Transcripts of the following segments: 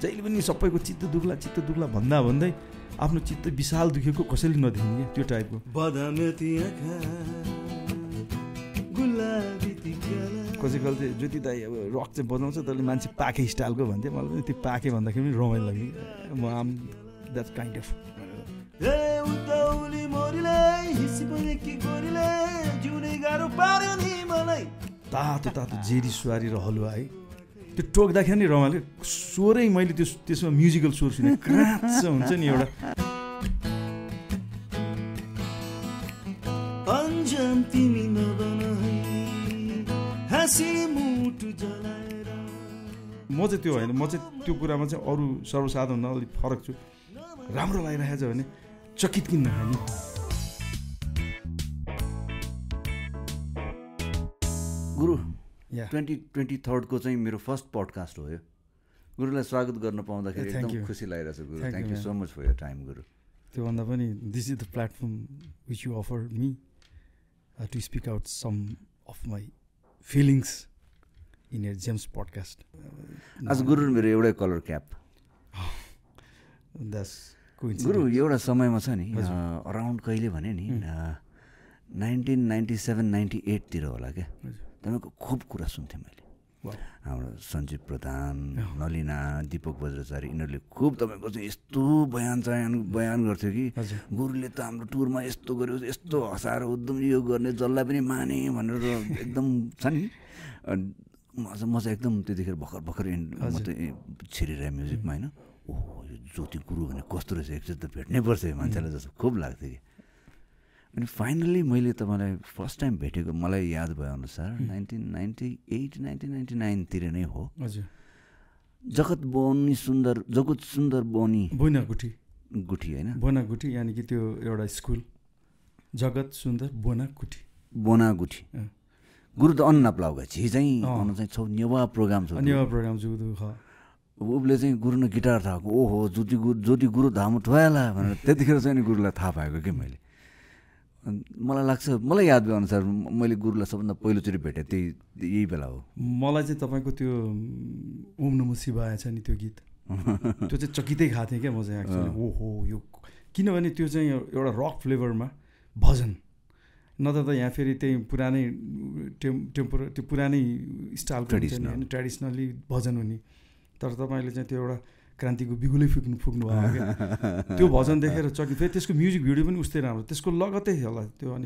जहिले पनि सबैको चित्त दुख्ला भन्दै आफ्नो चित्त विशाल दुखेको कसैले नदेख्ने त्यो टाइपको। कसै गल्ती ज्योति दाई अब रक चाहिँ बजाउँछ त्यसले मान्छे पाखे स्टाइलको भन्थ्यो, मलाई पनि त्यो पाखे भन्दाखेरि पनि रमाइलो लाग्ने। म आम द्याट काइन्ड अफ तातो जेरी सुवारी र हलुवा है, त्यो टोक्दाखेरि नि रमाइलो। स्वरै मैले त्यसमा म्युजिकल स्वर सुने क्राच हुन्छ नि एउटा। म चाहिँ त्यो होइन, म चाहिँ त्यो कुरामा चाहिँ अरू सर्वसाधारण अलिक फरक छु। राम्रो लागिरहेको छ भने चकित किन नखाने। गुरु 2023 को चाहिँ मेरो फर्स्ट पडकास्ट हो यो। गुरुलाई स्वागत गर्न पाउँदाखेरि एकदम खुसी लागिरहेछ गुरु। Thank you so much for your time गुरु। त्योभन्दा पनि this is the platform which you offer me to speak out some of my feelings in your James podcast. आज गुरु मेरो एउटै कलर क्याप। गुरु एउटा समयमा छ नि अराउन्ड कहिले भने नि 1997-98 तिर होला क्या, तपाईँको खुब कुरा सुन्थेँ मैले। हाम्रो सञ्जीव प्रधान, नलिना, दीपक बज्राचार्य यिनीहरूले खुब तपाईँको चाहिँ यस्तो बयान गर्थ्यो कि गुरुले त हाम्रो टुरमा यस्तो गर्यो, यस्तो हँसाएर उद्यम यो गर्ने जसलाई पनि माने भनेर एकदम छ नि। म चाहिँ एकदम त्यतिखेर भर्खर मात्रै छिरिरहेँ म्युजिकमा होइन। ओहो यो ज्योति गुरु भने कस्तो रहेछ, एकचोटि त भेट्नै पर्छ मान्छेलाई जस्तो खुब लाग्थ्यो कि। अनि फाइनल्ली मैले तपाईँलाई फर्स्ट टाइम भेटेको मलाई याद भएअनुसार 1998-1999 तिर नै हो। जगत सुन्दर बनी गुठी होइन, बोना गुठी यानि कि त्यो एउटा स्कुल जगत सुन्दर बोना गुठी। गुरु त अन्न नप्लाउगा चाहिँ आउनु चाहिँ छौ नेवा प्रोग्राम छ उसले चाहिँ गुरु न गिटार थाहा ओहो ज्योति गुरु धाम ठोयाला भनेर त्यतिखेर चाहिँ नि गुरुलाई थाहा पाएको कि मैले। मलाई लाग्छ मलाई याद भए अनुसार मैले गुरुलाई सबभन्दा पहिलोचोटि भेटेँ यही बेला हो। मलाई चाहिँ तपाईँको त्यो ओम नमो शिवाय छ नि त्यो गीत त्यो चाहिँ चकितै खाएको थिएँ क्या म चाहिँ एक्चुअली। ओहो यो किनभने त्यो चाहिँ एउटा रक फ्लेभरमा भजन, नत्र त यहाँ फेरि त्यही पुरानै त्यो पुरानै स्टाइलको ट्रेडिसनली भजन हुने। तर तपाईँले चाहिँ त्यो एउटा क्रान्तिको बिगुलै फुक्नु भयो क्या त्यो भजन देखेर चकित। फेरि त्यसको म्युजिक भिडियो पनि उस्तै राम्रो, त्यसको लगतै होला त्यो। अनि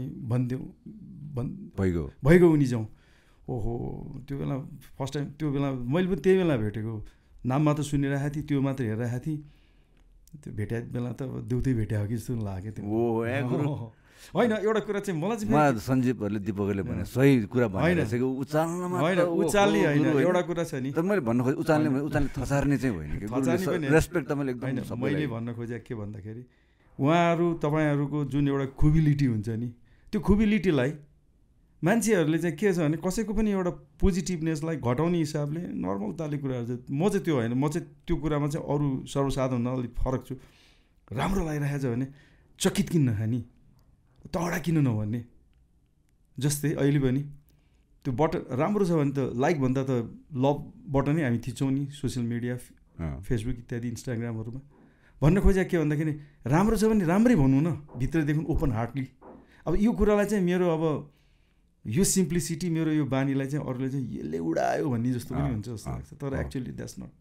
भइगयो उनी जाउँ। ओहो त्यो बेला फर्स्ट टाइम त्यो बेला मैले पनि त्यही बेला भेटेको, नाम मात्र सुनिरहेको थिएँ, त्यो मात्र हेरिरहेको थिएँ। त्यो भेटे बेला त देउतै भेट्यो कि जस्तो लाग्यो त्यो। होइन एउटा कुरा चाहिँ मलाई चाहिँ सञ्जीवहरूले दिपकले भने सही कुरा भनिरहेको उचाल्ने होइन, एउटा कुरा छ नि मैले भन्न खोजेँ उचाल्ने थसार्ने चाहिँ होइन कि रेस्पेक्ट तपाईँले एकदम। मैले भन्न खोजेँ के भन्दाखेरि उहाँहरू तपाईँहरूको जुन एउटा खुबिलिटी हुन्छ नि त्यो खुबिलिटीलाई मान्छेहरूले चाहिँ के छ भने कसैको पनि एउटा पोजिटिभनेसलाई घटाउने हिसाबले नर्मल ताली कुराहरू चाहिँ म चाहिँ त्यो होइन। म चाहिँ त्यो कुरामा चाहिँ अरू सर्वसाधारण अलिक फरक छु। राम्रो लागिरहेको छ भने चकित किन नखाने, तडा किन नभन्ने। जस्तै अहिले पनि त्यो बटन राम्रो छ भने त लाइक भन्दा त लभ बटनै हामी थिच्छौँ नि सोसियल मिडिया फेसबुक इत्यादि इन्स्टाग्रामहरूमा। भन्न खोजेको के भन्दाखेरि राम्रो छ भने राम्रै भन्नु न, भित्रदेखि ओपन हार्टली। अब यो कुरालाई चाहिँ मेरो अब यो सिम्प्लिसिटी मेरो यो बानीलाई चाहिँ अरूले चाहिँ यसले उडायो भन्ने जस्तो पनि हुन्छ जस्तो लाग्छ, तर actually that's not.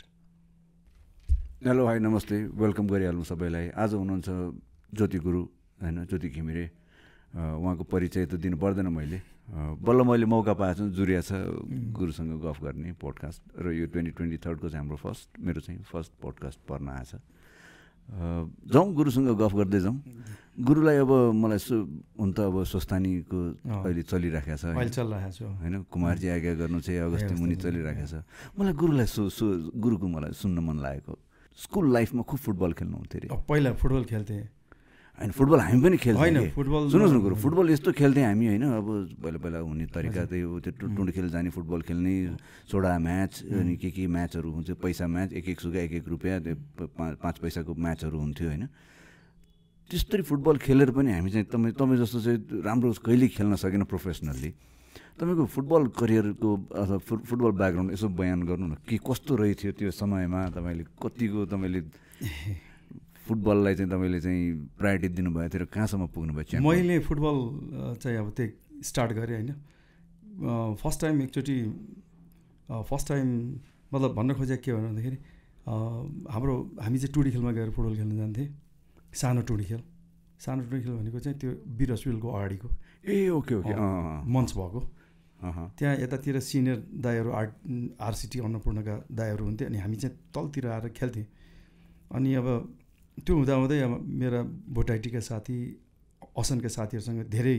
Hello hi नमस्ते, वेलकम गरिहाल्नु सबैलाई। आज हुनुहुन्छ ज्योति गुरु होइन, ज्योति घिमिरे। उहाँको परिचय त दिनु पर्दैन, मैले बल्ल मैले मौका पाएको छु, जुरिया छ गुरुसँग गफ गर्ने पोडकास्ट। र यो 2023 को चाहिँ हाम्रो मेरो चाहिँ फर्स्ट पोडकास्ट पर्न आएछ। जाउँ गुरुसँग गफ गर्दै जाउँ। गुरुलाई अब मलाई हुन त अब स्वस्थानीको अहिले चलिराखेको छ होइन, कुमारजी आज्ञा गर्नु चाहिँ अगस्ती मुनि चलिराखेको छ। मलाई गुरुलाई गुरुको मलाई सुन्न मन लागेको, स्कुल लाइफमा खुब फुटबल खेल्नुहुन्थ्यो अरे। पहिला फुटबल खेल्थेँ होइन, फुटबल हामी पनि खेल्थ्यौँ। सुन्नुहोस् न गुरु, फुटबल यस्तो खेल्थेँ हामी होइन। अब पहिला हुने तरिका त्यही हो, त्यो टुँड खेल जाने फुटबल खेल्ने, सोडा म्याच अनि के म्याचहरू हुन्थ्यो, पैसा म्याच, एक सुगा 1 रुपियाँ, त्यो 5 पैसाको म्याचहरू हुन्थ्यो होइन। त्यस्तरी फुटबल खेलेर पनि हामी चाहिँ तपाईँ जस्तो चाहिँ राम्रो कहिल्यै खेल्न सकेन प्रोफेसनल्ली। तपाईँको फुटबल करियरको अथवा फुटबल ब्याकग्राउन्ड यसो बयान गर्नु न कि कस्तो रहेथ्यो त्यो समयमा तपाईँले फुटबललाई चाहिँ तपाईँले चाहिँ प्रायोरिटी दिनुभएको थियो र कहाँसम्म पुग्नुभयो? मैले फुटबल चाहिँ अब त्यही स्टार्ट गरेँ होइन। फर्स्ट टाइम मतलब भन्न खोजेको के भन्दाखेरि हामी चाहिँ टुडी खेलमा गएर फुटबल खेल्न जान्थेँ। सानो टुडी खेल भनेको चाहिँ त्यो वीर हस्पिटलको अगाडिको ओके मञ्च भएको त्यहाँ यतातिर सिनियर दाईहरू आरसिटी अन्नपूर्णका दाईहरू हुन्थे अनि हामी चाहिँ तलतिर आएर खेल्थेँ। अनि अब त्यो हुँदाहुँदै अब मेरा भोटाइटीका साथी असनका साथीहरूसँग धेरै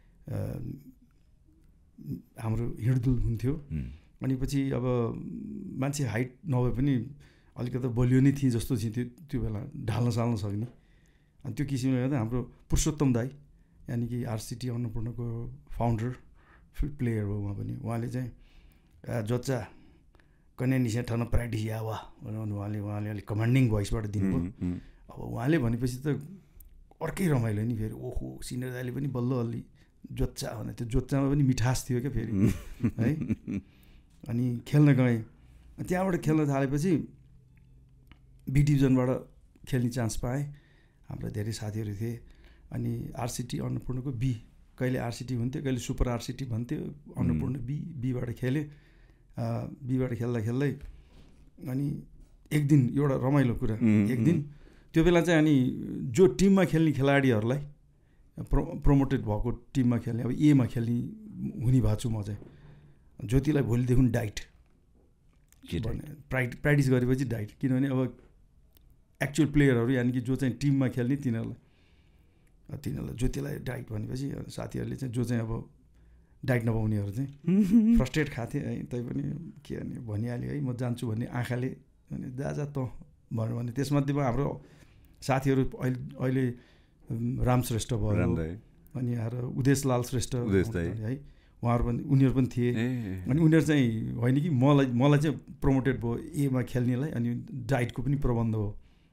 हाम्रो हिँडडुल हुन्थ्यो। अनि पछि अब मान्छे हाइट नभए पनि अलिकति बलियो नै थिएँ जस्तो थिएँ त्यो बेला ढाल्न साल्न सक्ने। अनि त्यो किसिमले गर्दा हाम्रो पुरुषोत्तम दाई यानि कि आरसिटी अन्नपूर्णको फाउन्डर प्लेयर हो उहाँ पनि। उहाँले चाहिँ जोच्चा कन्या निशा ठन प्र्याक्टिस या वा भनेर उहाँले अलिक कमान्डिङ भोइसबाट दिनुभयो। अब उहाँले भनेपछि त अर्कै रमाइलो नि फेरि। ओहो सिनियर दाइले पनि बल्ल अलि जोच्चा भने त्यो जोच्चामा पनि मिठास थियो क्या फेरि है। अनि खेल्न गएँ। त्यहाँबाट खेल्न थालेपछि बी डिभिजनबाट खेल्ने चान्स पाएँ। हाम्रा धेरै साथीहरू थिए। अनि आरसिटी अन्नपूर्णको बी, कहिले आरसिटी हुन्थ्यो कहिले सुपर आरसिटी भन्थ्यो, अन्नपूर्ण बीबाट खेलेँ। बीबाट खेल्दै अनि एक दिन एउटा रमाइलो कुरा, एक दिन त्यो बेला चाहिँ अनि जो टिममा खेल्ने खेलाडीहरूलाई प्रमोटेड भएको टिममा खेल्ने अब एमा खेल्ने हुने भएको छु म चाहिँ। ज्योतिलाई भोलिदेखि डाइट प्र्याक्टिस गरेपछि डाइट, किनभने अब एक्चुअल प्लेयरहरू यानि कि जो चाहिँ टिममा खेल्ने तिनीहरूलाई ज्योतिलाई डाइट भनेपछि साथीहरूले चाहिँ जो चाहिँ अब डाइट नपाउनेहरू चाहिँ फ्रस्ट्रेट खाथे है। तैपनि के भनिहाल्यो है म जान्छु भन्ने आँखाले भने जा त भन्यो भने त्यसमध्येमा हाम्रो साथीहरू अहिले राम श्रेष्ठ भयो अनि आएर उदेशलाल श्रेष्ठ है, उनीहरू पनि थिए। अनि उनीहरू चाहिँ होइन कि मलाई चाहिँ प्रमोटेड भयो एमा खेल्नेलाई। अनि डाइटको पनि प्रबन्ध हो।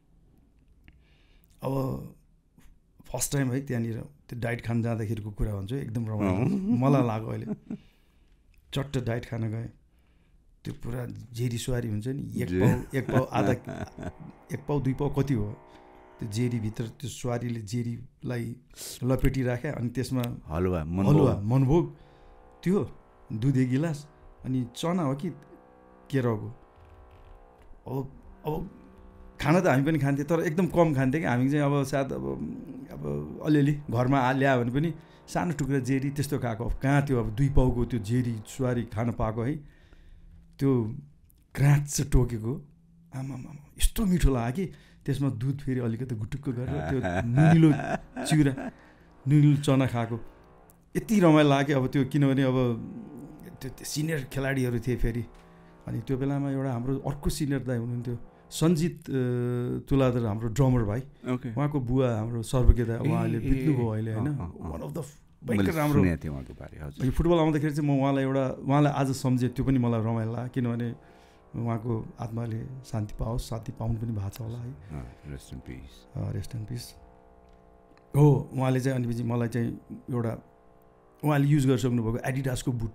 अब फर्स्ट टाइम है त्यहाँनिर त्यो डाइट खान जाँदाखेरिको कुरा भन्छु, एकदम रमाइलो मलाई लाग्यो। अहिले चट्ट डाइट खान गएँ। त्यो पुरा जेरी सुवारी हुन्छ नि, एक पाउ आधा, एक पाउ दुई पाउ कति हो त्यो जेरीभित्र त्यो सुवारीले जेरीलाई लपेटिराख्या। अनि त्यसमा हलुवा मनभोग त्यो दुध एक गिलास अनि चना हो कि केराको। अब खाना त हामी पनि खान्थ्यौँ तर एकदम कम खान्थ्यौँ कि हामी चाहिँ। अब सायद अब अलिअलि घरमा ल्यायो भने पनि सानो टुक्रा जेरी त्यस्तो खाएको। अब कहाँ त्यो अब 2 पाउको त्यो जेरी सुवारी खान पाएको है। त्यो ग्राँच चाहिँ टोकेको आमामा यस्तो मिठो लाग्यो कि त्यसमा दुध फेरि अलिकति गुटुक्क गरेर त्यो नुनिलो चिउरा नुनिलो चना खाएको यति रमाइलो लाग्यो। अब त्यो किनभने अब त्यो सिनियर खेलाडीहरू थिए फेरि। अनि त्यो बेलामा एउटा हाम्रो अर्को सिनियर दाइ हुनुहुन्थ्यो सञ्जित तुलाधर, हाम्रो ड्रमर भाइ। उहाँको बुवा हाम्रो सर्वके दाइ, उहाँले बित्नुभयो अहिले होइन। वान अफ द भयङ्कर राम्रो फुटबल आउँदाखेरि चाहिँ म उहाँलाई आज सम्झेँ। त्यो पनि मलाई रमाइलो लाग्यो किनभने उहाँको आत्माले शान्ति पाओस्, शान्ति पाउनु पनि भएको छ होला है। रेस्ट इन पिस हो। उहाँले चाहिँ अनि मलाई चाहिँ एउटा उहाँले युज गरिसक्नु भएको एडिडासको बुट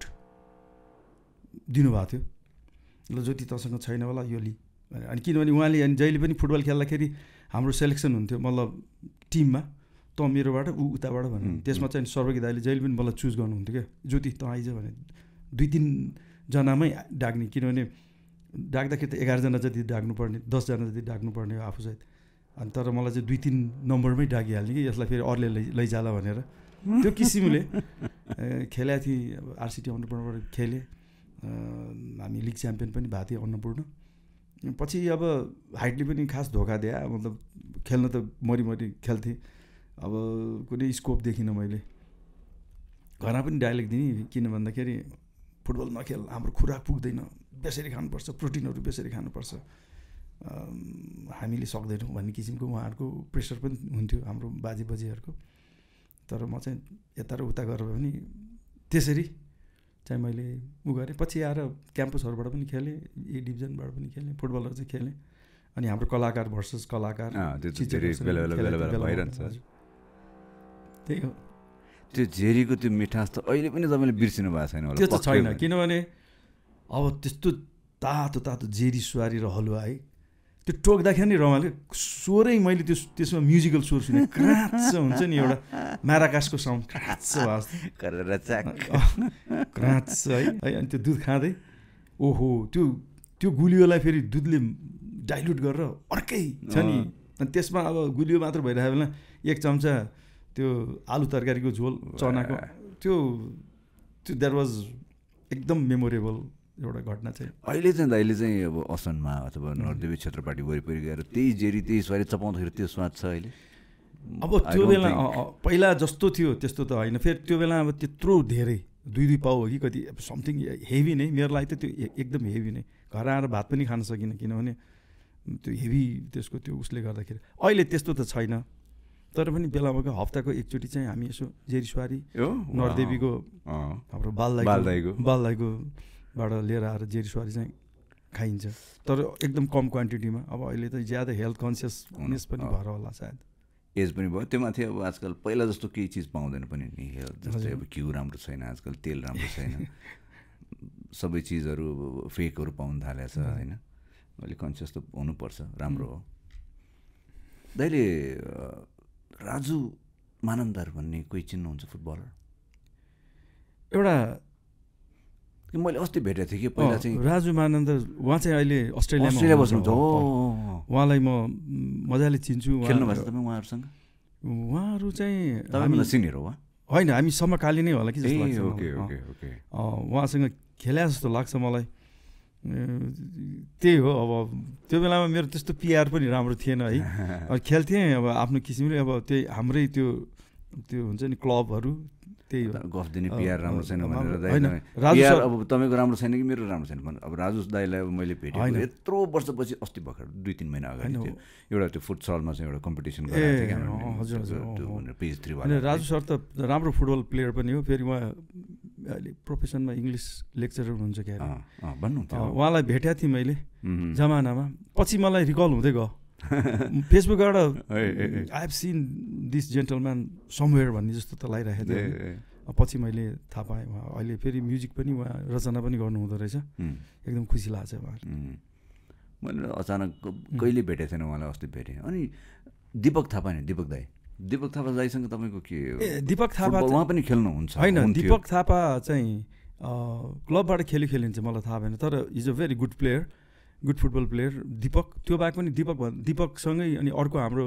दिनुभएको थियो। ल ज्योति तसँग छैन होला यो लि अनि किनभने उहाँले अनि जहिले पनि फुटबल खेल्दाखेरि हाम्रो सेलेक्सन हुन्थ्यो मतलब टिममा त मेरोबाट उताबाट भन्नु। त्यसमा चाहिँ सर्वकी दाइले जहिले पनि मलाई चुज गर्नुहुन्थ्यो क्या, ज्योति त आइज भने 2-3 जनामै डाक्ने। किनभने डाक्दाखेरि त 11 जना जति डाक्नुपर्ने, 10 जना जति डाक्नुपर्ने हो आफूसहित। अनि तर मलाई चाहिँ 2-3 नम्बरमै डाकिहाल्ने कि यसलाई फेरि अरूले लैजाला भनेर। त्यो किसिमले खेलेको थिएँ। अब आरसिटी अन्नपूर्णबाट खेलेँ। हामी लिग च्याम्पियन पनि भएको थियो अन्नपूर्ण। पछि अब हाइटले पनि खास धोका दिए। मतलब खेल्न त मरि खेल्थेँ। अब कुनै स्कोप देखिनँ मैले। घरमा पनि डाइलेक्ट दिने किन भन्दाखेरि फुटबल नखेल, हाम्रो खुराक पुग्दैन, बेसरी खानुपर्छ, प्रोटिनहरू बेसरी खानुपर्छ, हामीले सक्दैनौँ भन्ने किसिमको उहाँहरूको प्रेसर पनि हुन्थ्यो हाम्रो बाजेबजीहरूको। तर म चाहिँ यता र उता गरेर पनि त्यसरी चाहिँ मैले गरेँ। पछि आएर क्याम्पसहरूबाट पनि खेलेँ, ए डिभिजनबाट पनि खेलेँ, फुटबलहरू चाहिँ खेलेँ। अनि हाम्रो कलाकार भर्सेस कलाकार भइरहन्छ। त्यही हो। त्यो झेरीको त्यो मिठास त अहिले पनि तपाईँले बिर्सिनु भएको छैन होला। त्यो त छैन, किनभने अब त्यस्तो तातो तातो जेरी सुवारी र हलुवा है, त्यो टोक्दाखेरि नि रमाइलो स्वरै मैले त्यसमा म्युजिकल स्वर सुने, क्राच हुन्छ नि एउटा माराकासको साउन्ड, क्राच क्राच है। अनि त्यो दुध खाँदै ओहो त्यो गुलियोलाई फेरि दुधले डाइल्युट गरेर अर्कै छ नि। अनि त्यसमा अब गुलियो मात्र भइरहेको बेला 1 चम्चा त्यो आलु तरकारीको झोल चनाको त्यो द्याट वाज एकदम मेमोरेबल एउटा घटना चाहिँ। अहिले चाहिँ अब असनमा अथवा नरदेवी क्षेत्रपाटी वरिपरि गएर त्यही जेरी त्यही सुवारी चपाउँदाखेरि त्यो स्वाद छ अहिले? अब त्यो बेला पहिला जस्तो थियो त्यस्तो त होइन। फेरि त्यो बेला अब त्यत्रो धेरै 2 पाउ हो कि कति समथिङ हेभी नै, मेरो लागि त त्यो एकदम हेभी नै। घर आएर भात पनि खान सकिनँ, किनभने त्यो हेभी त्यसको त्यो उसले गर्दाखेरि। अहिले त्यस्तो त छैन, तर पनि बेलामा हप्ताको एकचोटि चाहिँ हामी यसो जेरी सुवारी नरदेवीको हाम्रो बालदाईकोबाट लिएर आएर जेरी सुवारी चाहिँ खाइन्छ, तर एकदम कम क्वान्टिटीमा। अब अहिले त ज्यादा हेल्थ कन्सियसनेस पनि भएर होला सायद, एज पनि भयो त्यो माथि। अब आजकल पहिला जस्तो केही चिज पाउँदैन पनि नि, हेल्थ जस्तै अब घिउ राम्रो छैन आजकल, तेल राम्रो छैन, सबै चिजहरू फेकहरू पाउनु थालेको छ होइन। अलिक कन्सियस त हुनुपर्छ, राम्रो हो। दाइले राजु मानन्दर भन्ने कोही चिन्नुहुन्छ फुटबलर? एउटा मैले अस्ति भेटेको थिएँ कि पहिला चाहिँ राजु मानन्दर, उहाँ चाहिँ अहिले अस्ट्रेलिया बस्नुहुन्छ हो। उहाँलाई म मजाले चिन्छु। खेल्नुभएको छ तपाईँ उहाँहरूसँग? उहाँहरू चाहिँ तपाईँभन्दा सिनियर हो होइन, हामी समकालीन नै होला कि जस्तो लाग्छ। ओके उहाँसँग खेले जस्तो लाग्छ मलाई। त्यही हो, अब त्यो बेलामा मेरो त्यस्तो पिआर पनि राम्रो थिएन है। अब खेल्थेँ अब आफ्नो किसिमले, अब त्यही हाम्रै त्यो हुन्छ नि क्लबहरू, त्यही गफ दिने पिआर राम्रो छैन भनेर होइन। अब तपाईँको राम्रो छैन कि मेरो राम्रो छैन भने, अब राजु दाइलाई अब मैले भेटेँ यत्रो वर्षपछि, अस्ति भर्खर 2-3 महिना अगाडि थियो एउटा त्यो फुटसलमा चाहिँ एउटा कम्पिटिसन गराएको थियो PH3 वाला। राजु सर त राम्रो फुटबल प्लेयर पनि हो, फेरि उहाँ अहिले प्रोफेसनमा इङ्ग्लिस लेक्चरर हुनुहुन्छ क्या भन्नुहुन्थ्यो। उहाँलाई भेटेको थिएँ मैले जमानामा, पछि मलाई रिकल हुँदै गयो फेसबुकबाट, I have seen this gentleman somewhere भन्ने जस्तो त लागिरहेको थियो। पछि मैले थाहा पाएँ उहाँ अहिले फेरि म्युजिक पनि उहाँ रचना पनि गर्नुहुँदो रहेछ, एकदम खुसी लाग्छ उहाँले। मैले अचानक कहिले भेटेको थिएन उहाँलाई, अस्ति भेटेँ। अनि दीपक थापा नि, दीपक थापा दाइसँग तपाईँको के? दीपक थापा उहाँ पनि खेल्नुहुन्छ? होइन, दीपक थापा चाहिँ क्लबबाट खेलिन्छ मलाई थाहा भएन, तर is a very good player, good football player Deepak. त्यो बाहेक पनि दीपकसँगै अनि अर्को हाम्रो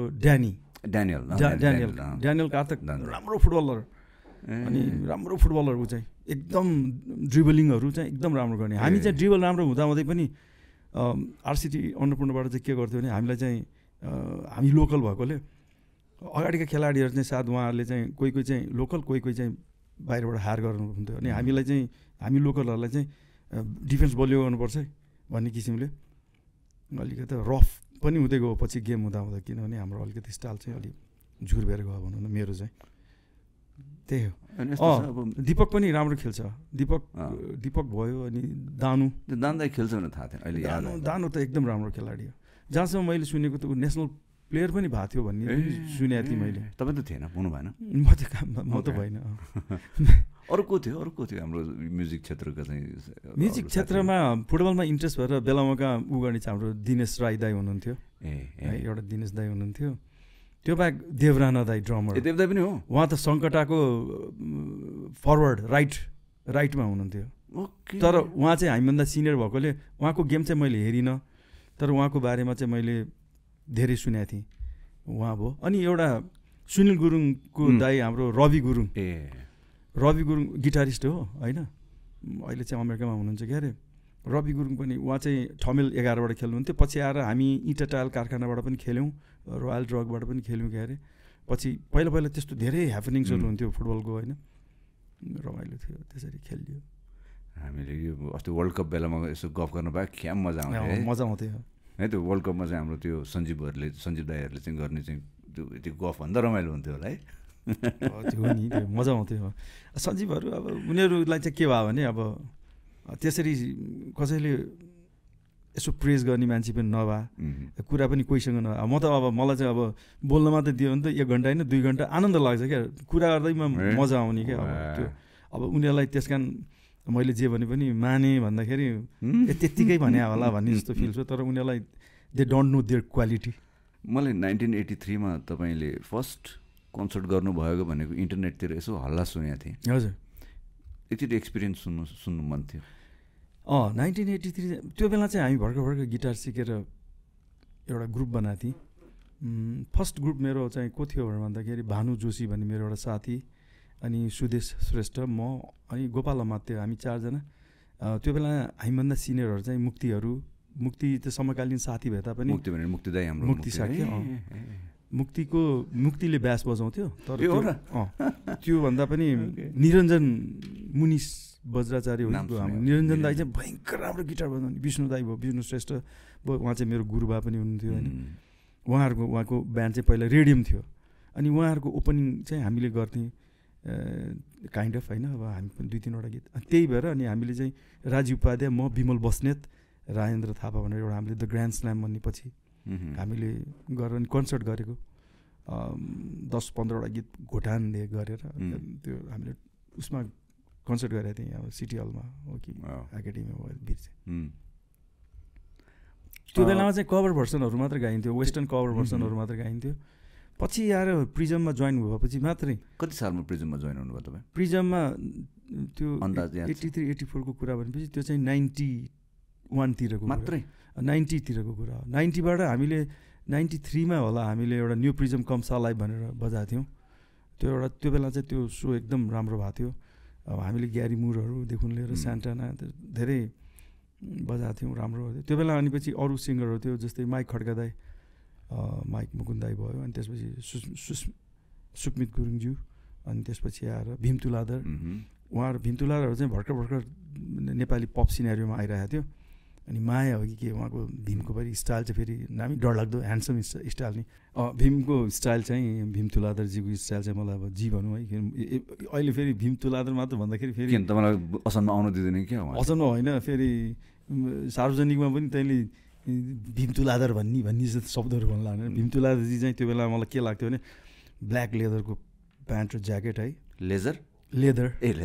ड्यानियल कार्तिक राम्रो फुटबलर, अनि राम्रो फुटबलर ऊ चाहिँ एकदम ड्रिबलिङहरू चाहिँ एकदम राम्रो गर्ने। हामी चाहिँ ड्रिबल राम्रो हुँदाहुँदै पनि आरसिटी अन्नपूर्णबाट चाहिँ के गर्थ्यो भने हामीलाई चाहिँ हामी लोकल भएकोले अगाडिका खेलाडीहरू चाहिँ सायद उहाँहरूले चाहिँ कोही चाहिँ लोकल कोही चाहिँ बाहिरबाट हायर गर्नुहुन्थ्यो, अनि हामीलाई चाहिँ हामी लोकलहरूलाई चाहिँ डिफेन्स बलियो गर्नुपर्छ भन्ने किसिमले अलिकति रफ पनि हुँदै गयो पछि गेम हुँदा किनभने हाम्रो अलिकति स्टाइल चाहिँ अलिक झुरभेर गयो भनौँ न, मेरो चाहिँ त्यही हो। दीपक पनि राम्रो खेल्छ, दीपक भयो। अनि दानु खेल्छ भने थाहा थिएन अहिले। दानु त एकदम राम्रो खेलाडी हो, जहाँसम्म मैले सुनेको त ऊ नेसनल प्लेयर पनि भएको थियो भन्ने सुनेको थिएँ मैले। तपाईँ त थिएन, हुनु भएन? म त भएन। अरू को थियो हाम्रो म्युजिक क्षेत्रको चाहिँ? म्युजिक क्षेत्रमा फुटबलमा इन्ट्रेस्ट भएर बेलामाका ऊ गर्ने चाहिँ हाम्रो दिनेश राई दाई हुनुहुन्थ्यो, एउटा दिनेश दाई हुनुहुन्थ्यो। त्यो बाहेक देवराना दाई ड्रमर, देवदाई पनि हो। उहाँ त सङ्कटाको फरवर्ड राइटमा हुनुहुन्थ्यो, तर उहाँ चाहिँ हामीभन्दा सिनियर भएकोले उहाँको गेम चाहिँ मैले हेरिनँ, तर उहाँको बारेमा चाहिँ मैले धेरै सुनेको थिएँ उहाँ भयो। अनि एउटा सुनिल गुरुङको दाई हाम्रो रवि गुरुङ गिटारिस्ट हो होइन, अहिले चाहिँ अमेरिकामा हुनुहुन्छ क्या अरे। रवि गुरुङ पनि उहाँ चाहिँ ठमेल 11बाट खेल्नुहुन्थ्यो, पछि आएर हामी इँटा टायल कारखानाबाट पनि खेल्यौँ, रोयल ड्रगबाट पनि खेल्यौँ क्या अरे। पछि पहिला त्यस्तो धेरै ह्यापनिङ्सहरू हुन्थ्यो फुटबलको होइन, रमाइलो थियो, त्यसरी खेलियो। हामीले यो अस्ति वर्ल्ड कप बेलामा यसो गफ गर्नु पायो, क्या मजा आउँथ्यो है। त्यो वर्ल्ड कपमा चाहिँ हाम्रो त्यो सञ्जीव दाईहरूले चाहिँ गर्ने चाहिँ त्यो गफ भन्दा रमाइलो हुन्थ्यो होला है। त्यो नि त्यो मजा आउँथ्यो। सञ्जीवहरू अब उनीहरूलाई चाहिँ के भयो भने अब त्यसरी कसैले यसो प्रेज गर्ने मान्छे पनि नभए कुरा पनि कोहीसँग नभए म त अब मलाई चाहिँ अब बोल्न मात्रै दियो भने त 1 घन्टा होइन 2 घन्टा आनन्द लाग्छ क्या कुरा गर्दैमा मजा आउने क्या अब त्यो अब उनीहरूलाई त्यस कारण मैले जे भने पनि माने भन्दाखेरि त्यत्तिकै भने होला भन्ने जस्तो फिल छ तर उनीहरूलाई they don't know their quality मलाई 1983 मा तपाईँले फर्स्ट कन्सर्ट गर्नुभएको भनेको इन्टरनेटतिर यसो हल्ला सुनेको थिएँ हजुर एकचोटि एक्सपिरियन्स सुन्नु मन थियो 1983 त्यो बेला चाहिँ हामी भर्खर गिटार सिकेर एउटा ग्रुप बनाएको थियौँ फर्स्ट ग्रुप मेरो चाहिँ को थियो भन्दाखेरि भानु जोशी भन्ने मेरो एउटा साथी अनि सुदेश श्रेष्ठ म अनि गोपाल अमात्य हामी 4 जना त्यो बेला हामीभन्दा सिनियरहरू चाहिँ मुक्ति त समकालीन साथी भए तापनि मुक्ति भनेर मुक्ति दाइ हाम्रो मुक्ति साथी मुक्तिले ब्यास बजाउँथ्यो तर त्यो भन्दा पनि निरञ्जन मुनिस वज्राचार्य निरञ्जन दाई चाहिँ भयङ्कर राम्रो गिटार बजाउने विष्णु दाई भयो विष्णु श्रेष्ठ उहाँ चाहिँ मेरो गुरुबा पनि हुनुहुन्थ्यो होइन उहाँको ब्यान्ड चाहिँ पहिला रेडियम थियो अनि उहाँहरूको ओपनिङ चाहिँ हामीले गर्थ्यौँ काइन्ड अफ होइन अब हामी पनि 2-3 वटा गीत त्यही भएर अनि हामीले चाहिँ राजीव उपाध्याय म विमल बस्नेत राजेन्द्र थापा भनेर एउटा हामीले द ग्रान्ड स्ल्याम भन्ने पछि हामीले गरेर अनि कन्सर्ट गरेको 10-15 वटा गीत घोटानले गरेर त्यो हामीले उसमा कन्सर्ट गरेको थियौँ अब सिटी हलमा हो कि एकाडेमी हो बिर्से त्यो बेलामा चाहिँ कभर भर्सनहरू मात्र गाइन्थ्यो वेस्टर्न कभर भर्सनहरू मात्र गाइन्थ्यो पछि आएर प्रिजममा जोइन भएपछि मात्रै कति सालमा प्रिजममा जोइन हुनुभयो तपाईँ प्रिजममा त्यो 83-84 को कुरा भनेपछि त्यो चाहिँ 91 तिरको मात्रै 90 तिरको कुरा हो 90 बाट हामीले 93 मा होला हामीले एउटा न्यू प्रिजम कम्सा लाइभ भनेर बजाएको थियौँ त्यो बेला चाहिँ त्यो सो एकदम राम्रो भएको थियो अब हामीले ग्यारी मुरहरूदेखि लिएर सान्टाना धेरै बजाएको थियौँ राम्रो थियो त्यो बेला अनि पछि अरू सिङ्गरहरू थियो जस्तै माइक खड्का दाई माइक मुकुन्द दाई भयो अनि त्यसपछि सुकमित गुरुङज्यू अनि त्यसपछि आएर भीम तुलाधर उहाँहरू भीम तुलाधरहरू चाहिँ भर्खर नेपाली पप सिनेरियोमा आइरहेको थियो अनि माया हो कि के उहाँको भीमको पनि स्टाइल चाहिँ फेरि दामी डरलाग्दो ह्यान्डसम स्टाइल नि भीमको स्टाइल चाहिँ भीम तुलाधरजीको स्टाइल चाहिँ मलाई अब जी भनौँ है अहिले फेरि भीम तुलाधर मात्र भन्दाखेरि फेरि तपाईँलाई असनमा आउनु दिँदैन क्या असनमा होइन फेरि सार्वजनिकमा पनि तैँले भीम तुलाधर भन्ने जस्तो शब्दहरू भन्नु लाग्दैन भीम तुलाधरजी चाहिँ त्यो बेला मलाई के लाग्थ्यो भने ब्ल्याक लेदरको प्यान्ट र ज्याकेट है लेदर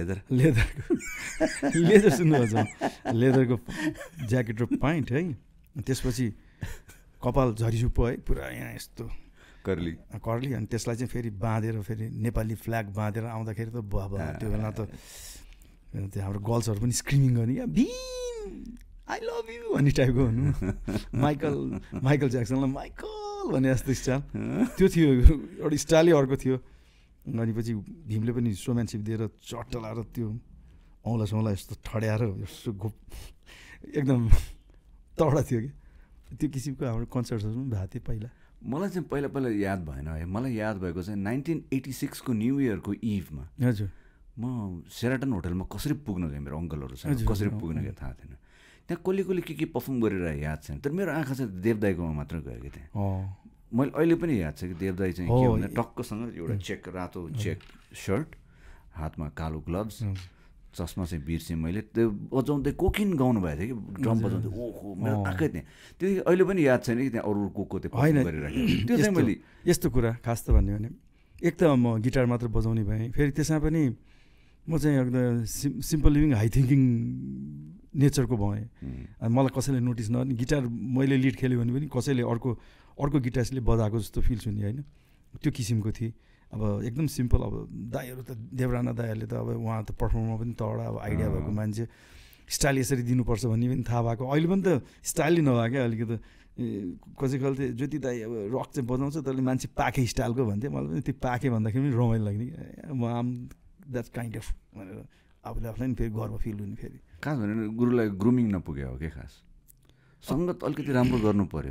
सुन्नुहोस् लेदरको ज्याकेट र प्यान्ट है त्यसपछि कपाल झरिसुप्पो है पुरा यहाँ यस्तो कर्ली अनि त्यसलाई चाहिँ फेरि बाँधेर फेरि नेपाली फ्ल्याग बाँधेर आउँदाखेरि त बाबा त्यो बेला त त्यो हाम्रो गर्ल्सहरू पनि स्क्रिमिङ गर्ने क्या भीम आई लभ यु भन्ने टाइपको हुनु माइकल ज्याक्सनलाई माइकल भने जस्तो स्टाइल त्यो थियो एउटा स्टाइलै अर्को थियो अनि पछि भीमले पनि सोम्यानसिप दिएर चट्ट लाएर त्यो औँला यस्तो ठड्याएर यस्तो एकदम तगडा थियो कि त्यो किसिमको हाम्रो कन्सर्टहरू पनि भएको थियो पहिला मलाई चाहिँ पहिला याद भएन है मलाई याद भएको चाहिँ 1986 को न्यू इयरको इभमा हजुर म सेराटन होटलमा कसरी पुग्न गएँ मेरो अङ्कलहरूसँग कसरी पुग्न गएँ थाहा थिएन त्यहाँ कसले के पर्फर्म गरेर याद छैन तर मेरो आँखा चाहिँ देवदाईकोमा मात्र गएको थिएँ मैले अहिले पनि याद छ कि देवदाई चाहिँ के भन्दा टक्कसँग एउटा रातो चेक सर्ट हातमा कालो ग्लोभ्स चस्मा चाहिँ बिर्सेँ मैले त्यो बजाउँदै कोकिन गाउनु भएको थियो कि ड्रम बजाउँदै ओहो मेरो आँखै त्यहाँ त्यो अहिले पनि याद छैन कि त्यहाँ अरू को त्यो गरिरहेको त्यो चाहिँ मैले यस्तो कुरा खास त भन्यो भने एक त म गिटार मात्र बजाउने भएँ फेरि त्यसमा पनि म चाहिँ एकदम सिम्पल लिभिङ हाई थिङ्किङ नेचरको भएँ अनि मलाई कसैले नोटिस नगर्ने गिटार मैले लिड खेल्यो भने पनि कसैले अर्को गिटारले बजाएको जस्तो फिल हुने होइन त्यो किसिमको थिएँ अब एकदम सिम्पल अब दाईहरू त देवराना दाईहरूले त अब उहाँ त पर्फर्मरमा पनि तगडा अब आइडिया भएको मान्छे स्टाइल यसरी दिनुपर्छ भन्ने पनि थाहा भएको अहिले पनि त स्टाइलै नभएको क्या अलिकति कसै कहिले चाहिँ ज्योति दाई अब रक चाहिँ बजाउँछ त्यसले मान्छे पाखे स्टाइलको भन्थ्यो मलाई पनि त्यो पाखे भन्दाखेरि पनि रमाइलो लाग्ने म आम द्याट काइन्ड अफ भनेर आफूले आफूलाई पनि फेरि गर्व फिल हुने फेरि खास भनेर गुरुलाई ग्रुमिङ नपुग्यो हो क्या खास सङ्गत अलिकति राम्रो गर्नु पर्यो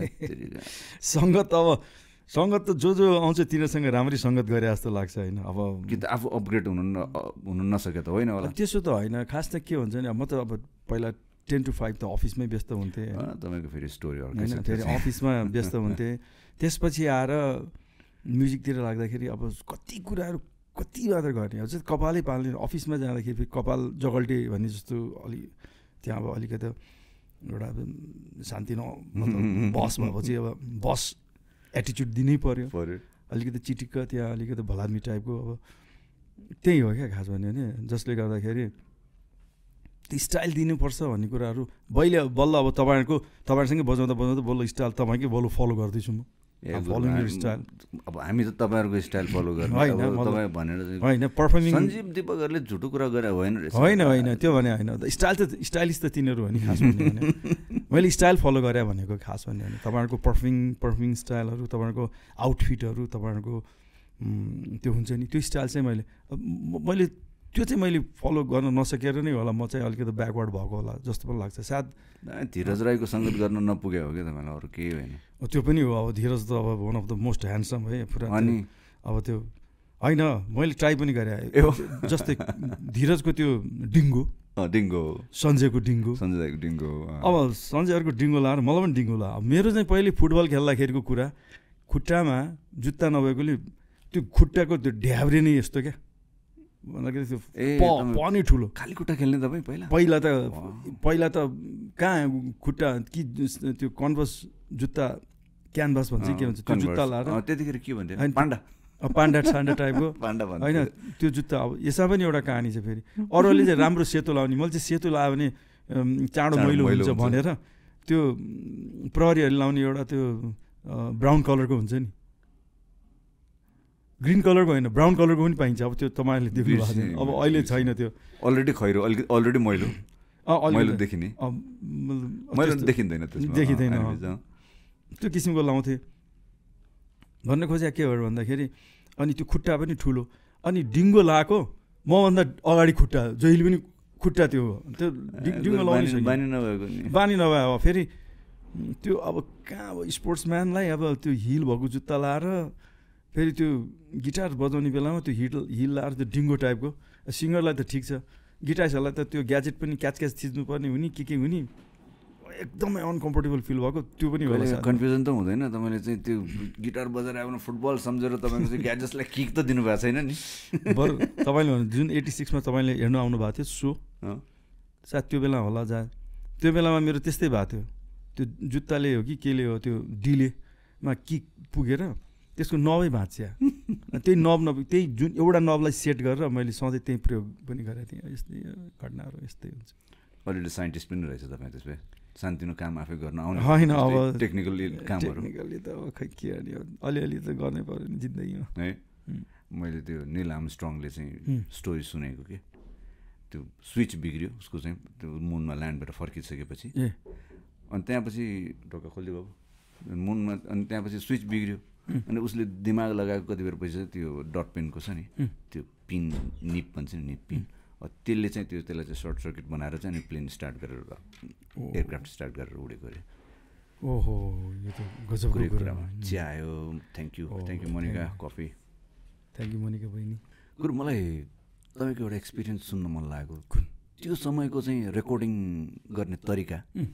सङ्गत त जो आउँछ तिनीहरूसँग राम्रै सङ्गत गरे जस्तो लाग्छ होइन अब कि त आफू अपग्रेड हुनु नसके त होइन होला त्यसो त होइन खास त के हुन्छ नि म त अब पहिला 10 to 5 त अफिसमै व्यस्त हुन्थेँ तपाईँको फेरि स्टोरी होइन फेरि अफिसमा व्यस्त हुन्थेँ त्यसपछि आएर म्युजिकतिर लाग्दाखेरि अब कति मात्र गर्ने अब कपालै पाल्ने अफिसमा जाँदाखेरि फेरि कपाल जगल्टे भन्ने जस्तो त्यहाँ अब अलिकति एउटा शान्ति मतलब बस भएपछि अब बस एटिच्युड दिनै पर्यो अलिकति चिटिक्क त्यहाँ अलिकति भलाद्मी टाइपको अब त्यही हो क्या खास भन्यो भने जसले गर्दाखेरि त्यो स्टाइल दिनुपर्छ भन्ने कुराहरू बल्ल अब तपाईँहरूसँगै बजाउँदा बल्ल स्टाइल तपाईँकै बल्ल फलो गर्दैछु म फलोइङ युर स्टाइल अब हामी त तपाईँहरूको स्टाइल फलो गर्ने तपाईँ भनेर होइन पर्फर्मिङ सञ्जीव दीपकहरूले झुटो कुरा गरे होइन त्यो भने होइन स्टाइल त स्टाइलिस त तिनीहरू हो नि खास भन्यो भने मैले स्टाइल फलो गरेँ भनेको खास भन्यो भने तपाईँहरूको पर्फर्मिङ स्टाइलहरू तपाईँहरूको आउटफिटहरू तपाईँहरूको त्यो हुन्छ नि त्यो स्टाइल चाहिँ मैले त्यो चाहिँ मैले फलो गर्न नसकेर नै होला म चाहिँ अलिकति ब्याकवर्ड भएको होला जस्तो पनि लाग्छ सायद धीरज राईको सङ्गत गर्न नपुग्यो हो कि तपाईँलाई अरू केही होइन त्यो पनि हो अब धीरज त अब one of the most handsome है पुरा अनि अब त्यो होइन मैले ट्राई पनि गरेँ जस्तै धीरजको त्यो डिङ्गो सञ्जयको डिङ्गो अब सञ्जयहरूको डिङ्गो लाएर मलाई पनि डिङ्गो ला मेरो चाहिँ पहिले फुटबल खेल्दाखेरिको कुरा खुट्टामा जुत्ता नभएकोले त्यो खुट्टाको त्यो ढ्याब्रे नै यस्तो क्या भन्दाखेरि त्यो पनि ठुलो खाली खुट्टा खेल्ने तपाईँ पहिला त कहाँ खुट्टा कि त्यो कन्भर्स जुत्ता क्यानभास भन्छ के भन्छ त्यो जुत्ता लाएर त्यतिखेर के भन्थ्यो पान्डा टाइपको होइन त्यो जुत्ता अब यसमा पनि एउटा कहानी छ फेरि अरूले चाहिँ राम्रो सेतो लाउने मैले चाहिँ सेतो लायो भने चाँडो मैलो हुन्छ भनेर त्यो प्रहरीहरूले लाउने एउटा त्यो ब्राउन कलरको हुन्छ नि ग्रिन कलरको होइन ब्राउन कलरको पनि पाइन्छ अब त्यो तपाईँहरूले देख्नु भएको छैन अब अहिले छैन त्यो अलरेडी खैरो अलरेडी मैलो देखिने देखिँदैन त्यो किसिमको लाउँथे भन्न खोजेको के हो भन्दाखेरि अनि त्यो खुट्टा पनि ठुलो अनि डिङ्गो लाएको मभन्दा अगाडि खुट्टा जहिले पनि खुट्टा त्यो डिङ्गो लाउने बानी नभए अब फेरि त्यो अब कहाँ अब स्पोर्ट्सम्यानलाई अब त्यो हिल भएको जुत्ता लाएर फेरि त्यो गिटार बजाउने बेलामा त्यो हिल लाएर त्यो डिङ्गो टाइपको सिङ्गरलाई त ठिक छ गिटार्सहरूलाई त त्यो ग्याजेट पनि क्याच थिच्नुपर्ने हुने के हुने एकदमै अनकम्फर्टेबल फिल भएको त्यो पनि होला कन्फ्युजन त हुँदैन तपाईँले चाहिँ त्यो गिटार बजाएर आफ्नो फुटबल सम्झेर तपाईँको चाहिँ ग्याजेट्सलाई किक त दिनुभएको छैन नि बरु तपाईँले भन्नु जुन 86मा तपाईँले हेर्नु आउनु भएको थियो सो सायद त्यो बेला होला त्यो बेलामा मेरो त्यस्तै भएको थियो त्यो जुत्ताले हो कि केले हो त्यो डिलेमा किक पुगेर त्यसको नबै भाँच्या त्यही त्यही जुन एउटा नबलाई सेट गरेर मैले सधैँ त्यही प्रयोग पनि गरेको थिएँ यस्तै घटनाहरू यस्तै हुन्छ अलरेडी साइन्टिस्ट पनि रहेछ तपाईँ त्यसमा सानोतिनो काम आफै गर्न आउने होइन अब टेक्निकली कामहरू टेक्निकली त अब खै के गर्ने अलिअलि त गर्नै पऱ्यो नि जिन्दगीमा है मैले त्यो निल आर्मस्ट्रङले चाहिँ स्टोरी सुनेको कि त्यो स्विच बिग्रियो उसको चाहिँ त्यो मुनमा ल्यान्डबाट फर्किसकेपछि अनि त्यहाँपछि ढोका खोल्दै बाबु मुनमा अनि त्यहाँपछि स्विच बिग्रियो अनि उसले दिमाग लगाएको कति बेर पछि त्यो डट पेनको छ नि त्यो पिन निप भन्छ नि निप पिन त्यसले चाहिँ त्यसलाई चाहिँ सर्ट सर्किट बनाएर चाहिँ अनि प्लेन स्टार्ट गरेर एयरक्राफ्ट स्टार्ट गरेर उडेको अरे ओहो यो त गजबको कुरा चिया आयो thank you Monika coffee thank you Monika बहिनी गुरु मलाई तपाईँको एउटा एक्सपिरियन्स सुन्न मन लागेको त्यो समयको चाहिँ रेकर्डिङ गर्ने तरिका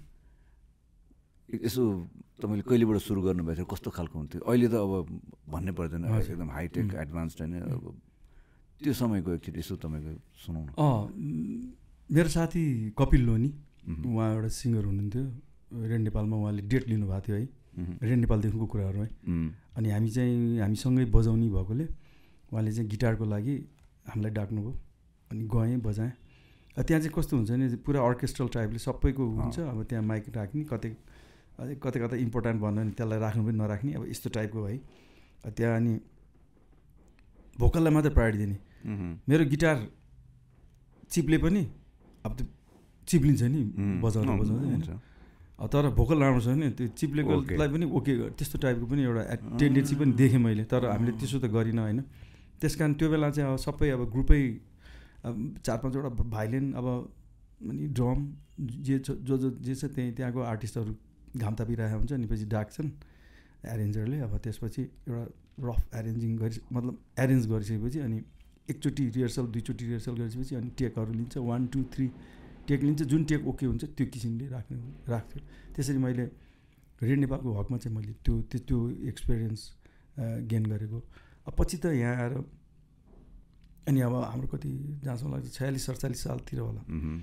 यसो तपाईँले कहिलेबाट सुरु गर्नुभएको थियो कस्तो खालको हुन्थ्यो अहिले त अब भन्नै पर्दैन एकदम हाइटेक एडभान्स्ड होइन अब त्यो समयको एकचोटि यसो तपाईँको सुनाउनु मेरो साथी कपिल लोनी उहाँ एउटा सिङ्गर हुनुहुन्थ्यो रेड नेपालमा उहाँले डेट लिनुभएको थियो है रेड नेपालदेखिको कुराहरू है अनि हामीसँगै बजाउने भएकोले उहाँले चाहिँ गिटारको लागि हामीलाई डाक्नुभयो अनि गएँ बजाएँ त्यहाँ चाहिँ कस्तो हुन्छ नि पुरा अर्केस्ट्रल टाइपले सबैको हुन्छ अब त्यहाँ माइक राख्ने कतै इम्पोर्टेन्ट भन्यो भने त्यसलाई राख्नु पनि नराख्ने अब यस्तो टाइपको है त्यहाँ अनि भोकललाई मात्रै प्रायोरिटी दिने मेरो गिटार चिप्ले पनि अब त्यो चिप्लिन्छ नि बजाउँदा हुन्छ अब तर भोकल राम्रो छ भने त्यो चिप्लेकोलाई पनि ओके त्यस्तो टाइपको पनि एउटा टेन्डेन्सी पनि देखेँ मैले तर हामीले त्यसो त गरिनँ होइन त्यस कारण त्यो बेला चाहिँ अब सबै अब ग्रुपै 4-5वटा भाइलिन अब अनि ड्रम जे छ त्यहाँको आर्टिस्टहरू घाम तापिरहेको हुन्छ अनि पछि डाक्छन् एरेन्जरले अब त्यसपछि एउटा रफ एरेन्जिङ मतलब एरेन्ज गरिसकेपछि अनि एकचोटि रिहर्सल दुईचोटि रिहर्सल गरिसकेपछि अनि टेकहरू लिन्छ 1 2 3 टेक लिन्छ जुन टेक ओके हुन्छ त्यो किसिमले राख्थ्यो त्यसरी मैले रेड नेपालको हकमा चाहिँ मैले त्यो एक्सपिरियन्स गेन गरेको अब पछि त यहाँ आएर अनि अब हाम्रो कति जहाँसम्म लाग्छ 46-47 सालतिर होला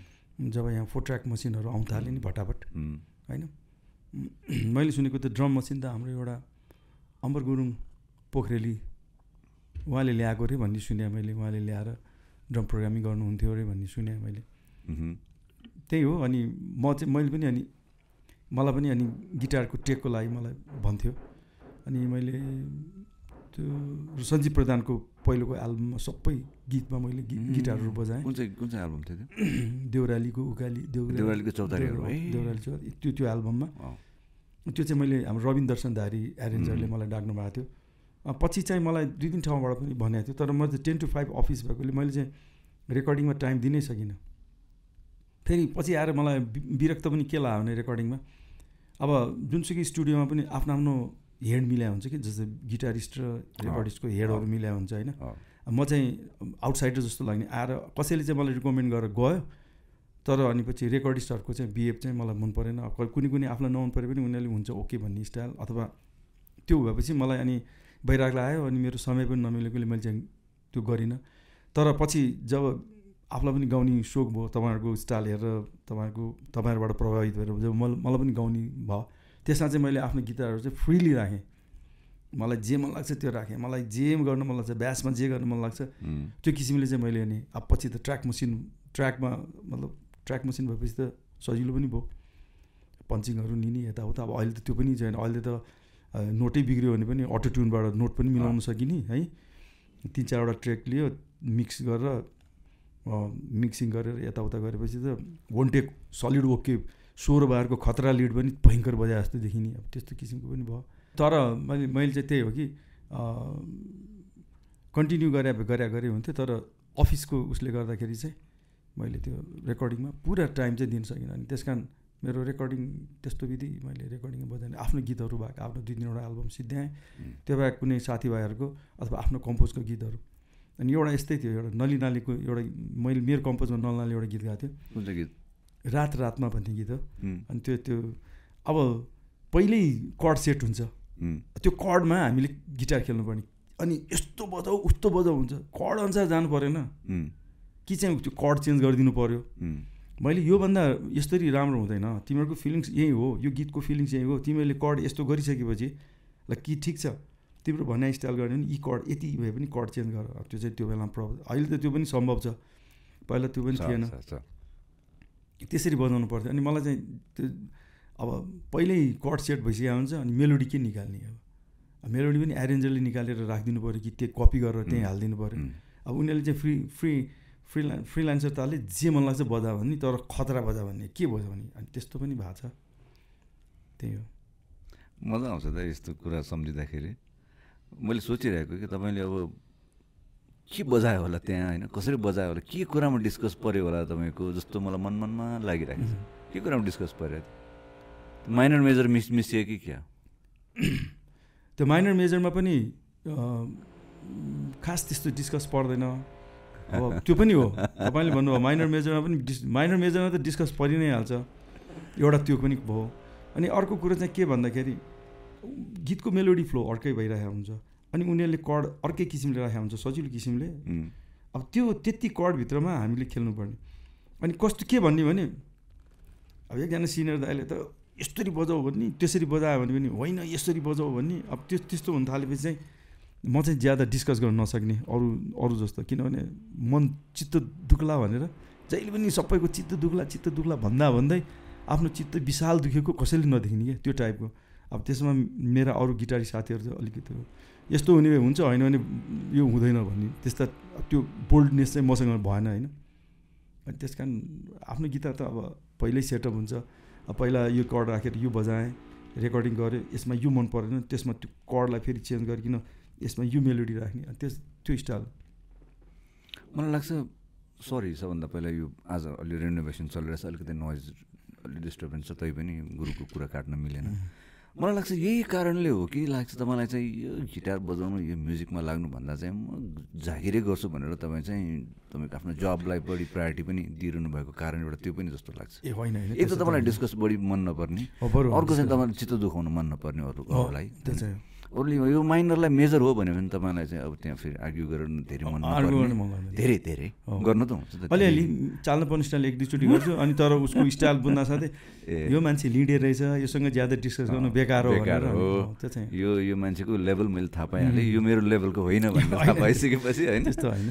जब यहाँ 4 ट्र्याक मसिनहरू आउन थाल्यो नि भटाभट होइन, मैले सुनेको त्यो ड्रम मसिन त हाम्रो एउटा अमर गुरुङ पोखरेली उहाँले ल्याएको अरे भन्ने सुने मैले। उहाँले ल्याएर ड्रम प्रोग्रामिङ गर्नुहुन्थ्यो अरे भन्ने सुने मैले। त्यही हो। अनि मैले पनि अनि मलाई पनि अनि गिटारको टेकको लागि मलाई भन्थ्यो। अनि मैले त्यो सञ्जीव प्रधानको पहिलोको एल्बममा सबै गीतमा मैले गिटारहरू बजाएँ। कुन चाहिँ एल्बम थियो त्यो? देउरालीको उकाली देउरालीको चौतारीहरू देउराली त्यो एल्बममा त्यो चाहिँ मैले हाम्रो रविन दर्शनधारी एरेन्जरले मलाई डाक्नु भएको थियो। पछि चाहिँ मलाई 2-3 ठाउँबाट पनि भनेको थियो, तर म चाहिँ 10 to 5 अफिस भएकोले मैले चाहिँ रेकर्डिङमा टाइम दिनै सकिनँ। फेरि पछि आएर मलाई विरक्त पनि के लाग्यो भने रेकर्डिङमा अब जुनसुकै स्टुडियोमा पनि आफ्नो आफ्नो हेड मिलाइ हुन्छ कि, जस्तै गिटारिस्ट र रेकर्डिस्टको हेडहरू मिलाइ हुन्छ होइन। म चाहिँ आउटसाइडर जस्तो लाग्ने आएर कसैले चाहिँ मलाई रिकमेन्ड गरेर गयो, तर अनि पछि रेकर्डिस्टहरूको चाहिँ बिहेभ चाहिँ मलाई मन परेन। कुनै आफूलाई नमन परे पनि उनीहरूले हुन्छ ओके भन्ने स्टाइल, अथवा त्यो भएपछि मलाई अनि बैराग लाग्यो। अनि मेरो समय पनि नमिलेकोले मैले चाहिँ त्यो गरिनँ। तर पछि जब आफूलाई पनि गाउने सोख भयो, तपाईँहरूको स्टाइल हेरेर तपाईँहरूबाट प्रभावित भएर जब मलाई पनि गाउने भयो, त्यसमा चाहिँ मैले आफ्नो गीतहरू चाहिँ फ्रिली राखेँ। मलाई जे मन लाग्छ त्यो राखेँ, मलाई जे गर्न मन लाग्छ, ब्यासमा जे गर्न मन लाग्छ त्यो किसिमले चाहिँ मैले अनि अब पछि त ट्र्याक मसिन भएपछि त सजिलो पनि भयो पन्चिङहरू लिने यताउता। अब अहिले त त्यो पनि छैन, अहिले त नोटै बिग्रियो भने पनि अटो ट्युनबाट नोट पनि मिलाउन सकिने है। 3-4वटा ट्र्याक लियो, मिक्सिङ गरेर यताउता गरेपछि त वान टेक सलिड ओके, 16 बारको खतरा लिड पनि भयङ्कर बजाए जस्तो देखिने। अब त्यस्तो किसिमको पनि भयो। तर मैले चाहिँ त्यही हो कि कन्टिन्यू गरे हुन्थ्यो, तर अफिसको उसले गर्दाखेरि चाहिँ मैले त्यो रेकर्डिङमा पुरा टाइम चाहिँ दिन सकिनँ। अनि त्यस कारण मेरो रेकर्डिङ त्यस्तो विधि मैले रेकर्डिङमा बजाएँ। आफ्नो गीतहरू भएको आफ्नो 2-3वटा एल्बम सिद्ध्याएँ, त्यो भए कुनै साथीभाइहरूको अथवा आफ्नो कम्पोजको गीतहरू। अनि एउटा यस्तै थियो, एउटा नली नालीको एउटा मैले मेरो कम्पोजमा नल नाली एउटा गीत गाएको थियो। कुन चाहिँ गीत? रात रातमा भन्ने गीत हो। अनि त्यो अब पहिल्यै कर्ड सेट हुन्छ, त्यो कर्डमा हामीले गिटार खेल्नुपर्ने, अनि यस्तो बजाऊ उस्तो बजाऊ हुन्छ, कर्ड अनुसार जानु परेन कि चाहिँ त्यो कर्ड चेन्ज गरिदिनु पऱ्यो। मैले योभन्दा यसरी राम्रो हुँदैन, तिमीहरूको फिलिङ्स यही हो, यो गीतको फिलिङ्स यही हो, तिमीहरूले कर्ड यस्तो गरिसकेपछि ल कि ठिक छ तिम्रो भनाइ स्टाइल गर्ने भने यी कर्ड यति भए पनि कर्ड चेन्ज गर। अब त्यो चाहिँ त्यो बेलामा अहिले त त्यो पनि सम्भव छ, पहिला त्यो पनि थिएन। त्यसरी बजाउनु पर्थ्यो। अनि मलाई चाहिँ त्यो अब पहिल्यै कर्ड सेट भइसकेको हुन्छ, अनि मेलोडी के निकाल्ने, अब मेलोडी पनि एरेन्जरले निकालेर राखिदिनु पऱ्यो कि त्यो कपी गरेर त्यहीँ हालिदिनु पऱ्यो। अब उनीहरूले चाहिँ फ्रिलान्सर तालले जे मन लाग्छ बजा भन्ने, तर खतरा बजा भन्ने के बजा भन्ने, अनि त्यस्तो पनि भएको छ। त्यही हो। मजा आउँछ त यस्तो कुरा सम्झिँदाखेरि। मैले सोचिरहेको कि तपाईँले अब के बजायो होला त्यहाँ होइन, कसरी बजायो होला, के कुरामा डिस्कस पऱ्यो होला तपाईँको, जस्तो मलाई मनमा लागिरहेको छ। के कुरामा डिस्कस पऱ्यो? माइनर मेजर मिसियो कि क्या? त्यो माइनर मेजरमा पनि खास त्यस्तो डिस्कस पर्दैन। अब त्यो पनि हो, तपाईँले भन्नुभयो माइनर मेजरमा त डिस्कस परि नै हाल्छ, एउटा त्यो पनि भयो। अनि अर्को कुरो चाहिँ के भन्दाखेरि गीतको मेलोडी फ्लो अर्कै भइरहेको हुन्छ, अनि उनीहरूले कर्ड अर्कै किसिमले राखेको हुन्छ, सजिलो किसिमले। अब त्यो त्यति कर्डभित्रमा हामीले खेल्नुपर्ने। अनि कस्तो के भन्ने भने अब एकजना सिनियर दाइले त यसरी बजाऊ भन्ने, त्यसरी बजायो भने पनि होइन यसरी बजाऊ भन्ने। अब त्यस्तो हुन थालेपछि चाहिँ म चाहिँ ज्यादा डिस्कस गर्न नसक्ने अरू जस्तो, किनभने मन चित्त दुख्ला भनेर जहिले पनि सबैको चित्त दुख्ला भन्दै आफ्नो चित्त विशाल दुखेको कसैले नदेख्ने क्या, त्यो टाइपको। अब त्यसमा मेरा अरू गिटारी साथीहरू चाहिँ अलिकति यस्तो हुने हुन्छ, होइन भने यो हुँदैन भन्ने त्यस्ता त्यो बोल्डनेस चाहिँ मसँग भएन होइन। अनि त्यस कारण आफ्नो गिटार त अब पहिल्यै सेटअप हुन्छ, अब पहिला यो कर्ड राखेर यो बजाएँ, रेकर्डिङ गरेँ, यसमा यो मन परेन, त्यसमा त्यो कर्डलाई फेरि चेन्ज गरिकन यसमा यो मेलोडी राख्ने, त्यो स्टाइल। मलाई लाग्छ सरी सबभन्दा पहिला यो आज अलि रेनोभेसन चलिरहेछ, अलिकति नोइज अलि डिस्टर्बेन्स छ, तैपनि गुरुको कुरा काट्न मिलेन। मलाई लाग्छ यही कारणले हो कि लाग्छ तपाईँलाई चाहिँ यो गिटार बजाउनु, यो म्युजिकमा लाग्नुभन्दा चाहिँ म जागिरै गर्छु भनेर तपाईँ चाहिँ तपाईँको आफ्नो जबलाई बढी प्रायोरिटी पनि दिइरहनु भएको कारणबाट त्यो पनि जस्तो लाग्छ। ए होइन, एक त तपाईँलाई डिस्कस बढी मन नपर्ने, अर्को चाहिँ तपाईँलाई चित्त दुखाउनु मन नपर्ने अरूलाई। अरूले यो माइनरलाई मेजर हो भन्यो भने तपाईँलाई चाहिँ अब त्यहाँ फेरि आर्ग्यु गरेर धेरै मन नपर्ने धेरै धेरै गर्नु त हुन्छ अलिअलि चाल्न पर्ने स्टाइल एक दुईचोटि गर्छु अनि तर उसको स्टाइल बुझ्न साथै यो मान्छे लिडर रहेछ योसँग ज्यादा डिस्कस गर्नु बेकार हो त्यो चाहिँ यो मान्छेको लेभल मैले थाहा पाइहालेँ यो मेरो लेभलको होइन भनेर थाहा पाइसकेपछि होइन त्यस्तो होइन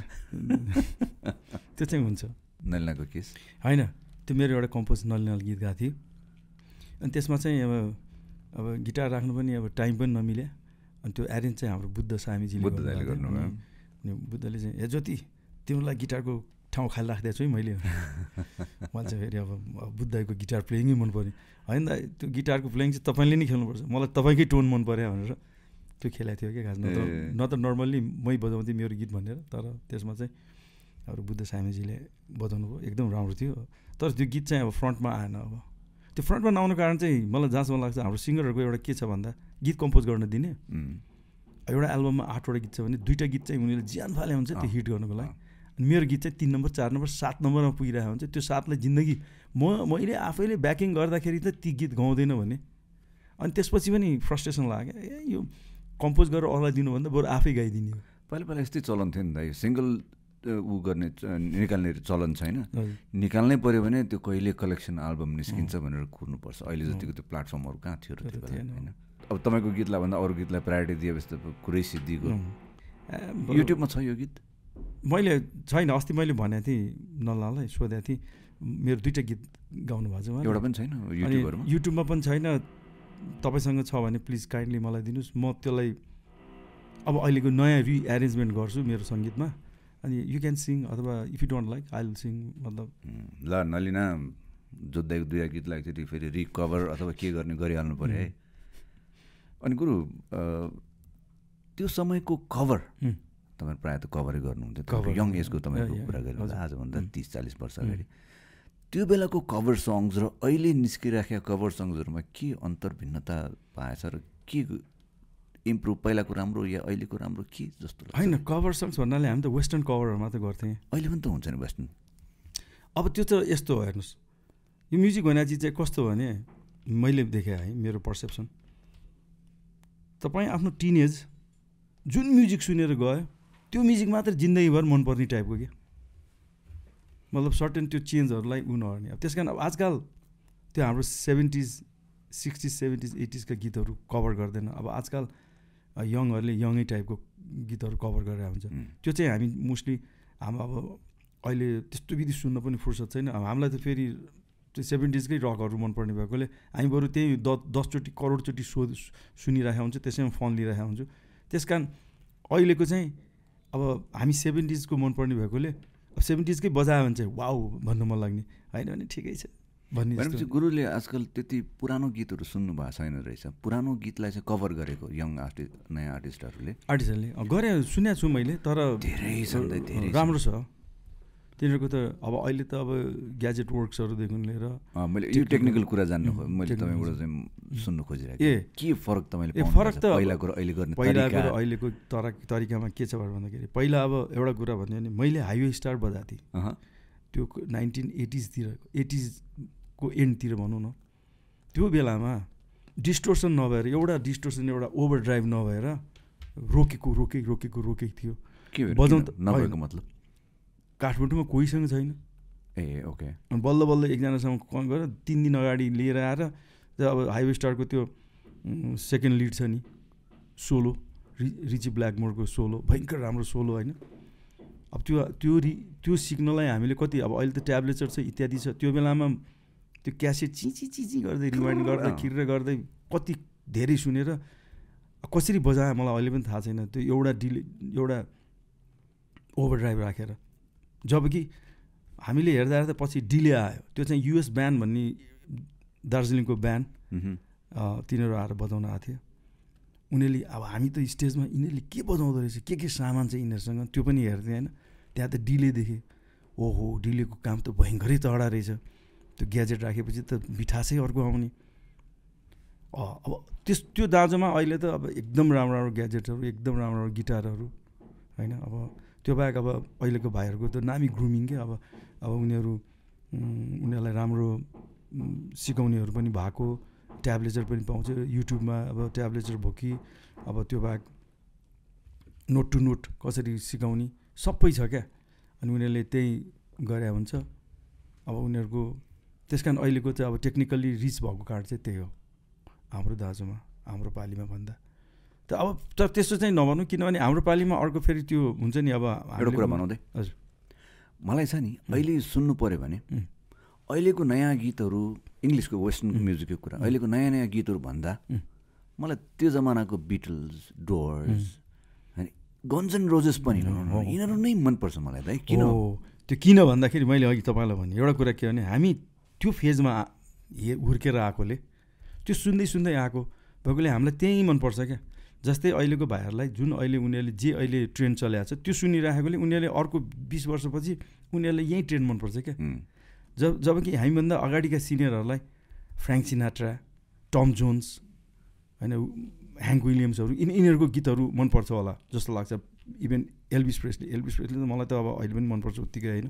त्यो चाहिँ हुन्छ नलिनाको केस होइन त्यो मेरो एउटा कम्पोज नलिनाल गीत गाएको थियो अनि त्यसमा चाहिँ अब गिटार राख्नु पनि अब टाइम पनि नमिल्यो अनि त्यो एरेन्ज चाहिँ हाम्रो बुद्ध सामीजीले गर्नुभयो अनि बुद्धले चाहिँ हे ज्योति तिमीलाई गिटारको ठाउँ खाली राखिदिएको छु है मैले मलाई चाहिँ फेरि अब बुद्धको गिटार प्लेइङै मन पऱ्यो होइन त त्यो गिटारको प्लेइङ चाहिँ तपाईँले नै खेल्नुपर्छ मलाई तपाईँकै टोन मन पऱ्यो भनेर त्यो खेलाएको थियो क्या खास न त नर्मल्ली मै बजाउँथेँ मेरो गीत भनेर तर त्यसमा चाहिँ हाम्रो बुद्ध सामीजीले बजाउनु भयो एकदम राम्रो थियो तर त्यो गीत चाहिँ अब फ्रन्टमा आएन अब त्यो फ्रन्टमा नआउनु कारण चाहिँ मलाई जहाँसम्म लाग्छ हाम्रो सिङ्गरहरूको एउटा के छ भन्दा गीत कम्पोज गर्न दिने एउटा एल्बममा 8वटा गीत छ भने 2टा गीत चाहिँ उनीहरूले ज्यान फाले हुन्छ त्यो हिट गर्नुको लागि अनि मेरो गीत चाहिँ 3 नम्बर 4 नम्बर 7 नम्बरमा पुगिरहेको हुन्छ त्यो 7लाई जिन्दगी मैले आफैले ब्याकिङ गर्दाखेरि त ती गीत गाउँदैन भने अनि त्यसपछि पनि फ्रस्ट्रेसन लाग्यो यो कम्पोज गरेर अरूलाई दिनुभन्दा बरु आफै गाइदिने हो पहिला यस्तै चलन थियो नि त सिङ्गल ऊ गर्ने निकाल्ने चलन छैन निकाल्नै पऱ्यो भने त्यो कहिले कलेक्सन एल्बम निस्किन्छ भनेर कुर्नुपर्छ अहिले जतिको त्यो प्लेटफर्महरू कहाँ थियो र होइन अब तपाईँको गीतलाई भन्दा अरू गीतलाई प्रायोरिटी दिएपछि त कुरै सिद्धिको युट्युबमा छ यो गीत मैले छैन अस्ति मैले भनेको थिएँ नलालाई सोधेको थिएँ मेरो 2टा गीत गाउनु भएको छ एउटा पनि छैन युट्युबमा पनि छैन तपाईँसँग छ भने प्लिज काइन्डली मलाई दिनुहोस् म त्यसलाई अब अहिलेको नयाँ रिएरेन्जमेन्ट गर्छु मेरो सङ्गीतमा अनि यु क्यान सिङ अथवा if you don't like I will sing मतलब ल नलिना जोत्दाको 2 गीतलाई एकचोटि फेरि रिकभर अथवा के गर्ने गरिहाल्नु पऱ्यो है अनि गुरु त्यो समयको कभर तपाईँ प्रायः त कभरै गर्नुहुन्थ्यो यङ एजको तपाईँको कुरा गरेर आजभन्दा 30-40 वर्ष अगाडि त्यो बेलाको कभर सङ्ग्स र अहिले निस्किराखेका कभर सङ्ग्सहरूमा के अन्तर भिन्नता पाएछ र के इम्प्रुभ पहिलाको राम्रो या अहिलेको राम्रो के जस्तो होइन कभर सङ्ग्स भन्नाले हामी त वेस्टर्न कभरहरू मात्रै गर्थ्यौँ अहिले पनि त हुन्छ नि वेस्टर्न अब त्यो त यस्तो हो हेर्नुहोस् यो म्युजिक भन्ने चिज चाहिँ कस्तो भने मैले देखेँ है मेरो पर्सेप्सन तपाईँ आफ्नो टिनेज जुन म्युजिक सुनेर गयो त्यो म्युजिक मात्र जिन्दगीभर मनपर्ने टाइपको क्या मतलब सर्टेन त्यो चेन्जहरूलाई उ नगर्ने अब त्यस कारण अब आजकल त्यो हाम्रो 70s 60s 70s 80s का गीतहरू कभर गर्दैन अब आजकल यङहरूले यङै टाइपको गीतहरू कभर गरेर हुन्छ त्यो चाहिँ हामी मोस्टली हाम्रो अब अहिले त्यस्तो विधि सुन्न पनि फुर्सद छैन अब हामीलाई त फेरि त्यो 70s कै रकहरू मनपर्ने भएकोले हामी बरु त्यही 10 करोडचोटि सुनिरहेको हुन्छ त्यसैमा फन लिइरहेको हुन्छु त्यस कारण अहिलेको चाहिँ अब हामी 70s को मनपर्ने भएकोले अब 70s कै बजायो भने चाहिँ वाउ भन्नु मन लाग्ने होइन भने ठिकै छ भनेपछि गुरुले आजकल त्यति पुरानो गीतहरू सुन्नु भएको छैन रहेछ पुरानो गीतलाई चाहिँ कभर गरेको यङ आर्टिस्ट नयाँ आर्टिस्टहरूले गरे सुनेको छु मैले तर धेरै राम्रो छ तिनीहरूको त अब अहिले त अब ग्याजेट वर्क्सहरूदेखि लिएर मैले यो टेक्निकल कुरा जान्नु मैले तपाईँबाट चाहिँ सुन्नु खोजिरहेको के फरक तपाईँले फरक त पहिलाको र अहिले गर्ने पहिलाको र अहिलेको तरिकामा के छ भन्दाखेरि पहिला अब एउटा कुरा भन्यो भने मैले हाइवे स्टार बजाएको थिएँ त्यो 1980s को एन्डतिर भनौँ न त्यो बेलामा डिस्टोर्सन नभएर एउटा ओभर ड्राइभ नभएर रोकेको थियो बजाउनु मतलब काठमाडौँमा कोहीसँग छैन ओके बल्ल एकजनासँग कल गरेर 3 दिन अगाडि लिएर आएर अब हाइवे स्टारको त्यो सेकेन्ड लिड छ नि सोलो रिची ब्ल्याकमोरको सोलो भयङ्कर राम्रो सोलो होइन अब त्यो सिक्नलाई हामीले कति अब अहिले त ट्याब्लेटहरू छ इत्यादि छ त्यो बेलामा त्यो क्यासेट चिची गर्दै रिवाइन्ड गर्दै खिरेर गर्दै कति धेरै सुनेर कसरी बजायो मलाई अहिले पनि थाहा छैन त्यो एउटा ओभर ड्राइभ राखेर जबकि हामीले हेर्दा पछि डिले आयो त्यो चाहिँ युएस ब्यान्ड भन्ने दार्जिलिङको ब्यान्ड तिनीहरू आएर बजाउन आएको थियो उनीहरूले अब हामी त स्टेजमा यिनीहरूले के बजाउँदो रहेछ के सामान छ यिनीहरूसँग त्यो पनि हेर्थेँ होइन त्यहाँ त डिले देखेँ ओहो डिलेको काम त भयङ्करै तगडा रहेछ त्यो ग्याजेट राखेपछि त मिठासै अर्को आउने अब त्यो दाँजोमा अहिले त अब एकदम राम्रो ग्याजेटहरू एकदम राम्रो गिटारहरू होइन अब त्यो बाहेक अब अहिलेको भाइहरूको त नामी ग्रुमिङ के अब उनीहरूलाई राम्रो सिकाउनेहरू पनि भएको ट्याब्लेजर पनि पाउँछ युट्युबमा अब ट्याब्लेजर भयो कि अब त्यो बाहेक नोट टु नोट कसरी सिकाउने सबै छ क्या अनि उनीहरूले त्यही गरे हुन्छ अब उनीहरूको त्यस कारण अहिलेको चाहिँ अब टेक्निकल्ली रिच भएको कार्ड चाहिँ त्यही हो हाम्रो दाजुमा हाम्रो पालीमा भन्दा त अब तर त्यस्तो चाहिँ नभनौँ किनभने हाम्रो पालीमा अर्को फेरि त्यो हुन्छ नि अब एउटा कुरा भनौँ हजुर मलाई छ नि अहिले सुन्नु पऱ्यो भने अहिलेको नयाँ गीतहरू इङ्ग्लिसको वेस्टर्न म्युजिकको कुरा अहिलेको नयाँ नयाँ गीतहरू भन्दा मलाई त्यो जमानाको बिटल्स डोर्स अनि गन्स एन्ड रोजेस पनि यिनीहरू नै मनपर्छ मलाई त किन त्यो किन भन्दाखेरि मैले अघि तपाईँलाई भने एउटा कुरा के भने हामी त्यो फेजमा हुर्केर आएकोले त्यो सुन्दै सुन्दै आएको भएकोले हामीलाई त्यही मनपर्छ क्या जस्तै अहिलेको भाइहरूलाई जुन अहिले उनीहरूले जे अहिले ट्रेन्ड चलाएको छ त्यो सुनिराखेकोले उनीहरूले अर्को 20 वर्षपछि उनीहरूलाई यही ट्रेन्ड मनपर्छ क्या जब कि हामीभन्दा अगाडिका सिनियरहरूलाई फ्र्याङ्क सिनाट्रा टम जोन्स होइन ह्याङ्क विलियम्सहरू यिनीहरूको गीतहरू मनपर्छ होला जस्तो लाग्छ इभन एल्भिस प्रेस्ली त मलाई त अब अहिले पनि मनपर्छ उत्तिकै होइन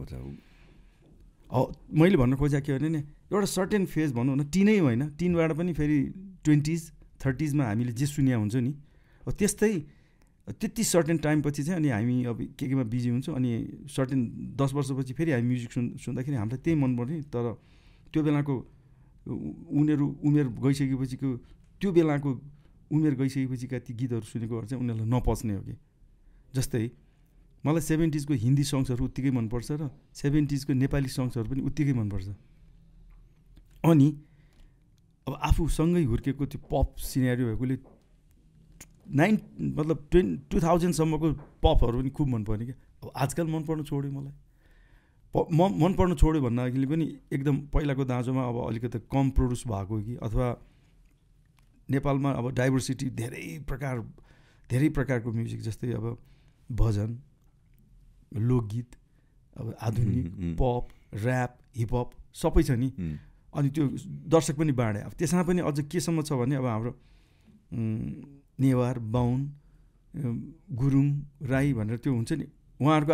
मैले भन्न खोजेको के भने नि एउटा सर्टेन फेज भनौँ न टिनै होइन टिनबाट पनि फेरि 20s 30sमा हामीले जे सुन्या हुन्छ नि अब त्यति सर्टेन टाइमपछि चाहिँ अनि हामी अब केमा बिजी हुन्छौँ अनि सर्टेन 10 वर्षपछि फेरि हामी म्युजिक सुन्दाखेरि हामीलाई त्यही मनपर्ने तर त्यो बेलाको उनीहरू उमेर गइसकेपछिको त्यो बेलाको उमेर गइसकेपछिका ती गीतहरू सुनेकोहरू चाहिँ उनीहरूलाई नपच्ने हो कि जस्तै मलाई 70s को हिन्दी सङ्ग्सहरू उत्तिकै मनपर्छ र 70s को नेपाली सङ्ग्सहरू पनि उत्तिकै मनपर्छ अनि अब आफू सँगै हुर्केको त्यो पप सिनेरियो भएकोले मतलब 2000 सम्मको पपहरू पनि खुब मनपर्ने क्या अब आजकल मनपर्नु छोड्यो मलाई मनपर्नु छोड्यो भन्दाखेरि पनि एकदम पहिलाको दाँजोमा अब अलिकति कम प्रोड्युस भएको कि अथवा नेपालमा अब डाइभर्सिटी धेरै प्रकारको म्युजिक जस्तै अब भजन लोकगीत अब आधुनिक पप ऱ्याप हिपहप सबै छ नि अनि त्यो दर्शक पनि बाँडे अब त्यसमा पनि अझ केसम्म छ भने अब हाम्रो नेवार बाहुन गुरुङ राई भनेर त्यो हुन्छ नि उहाँहरूको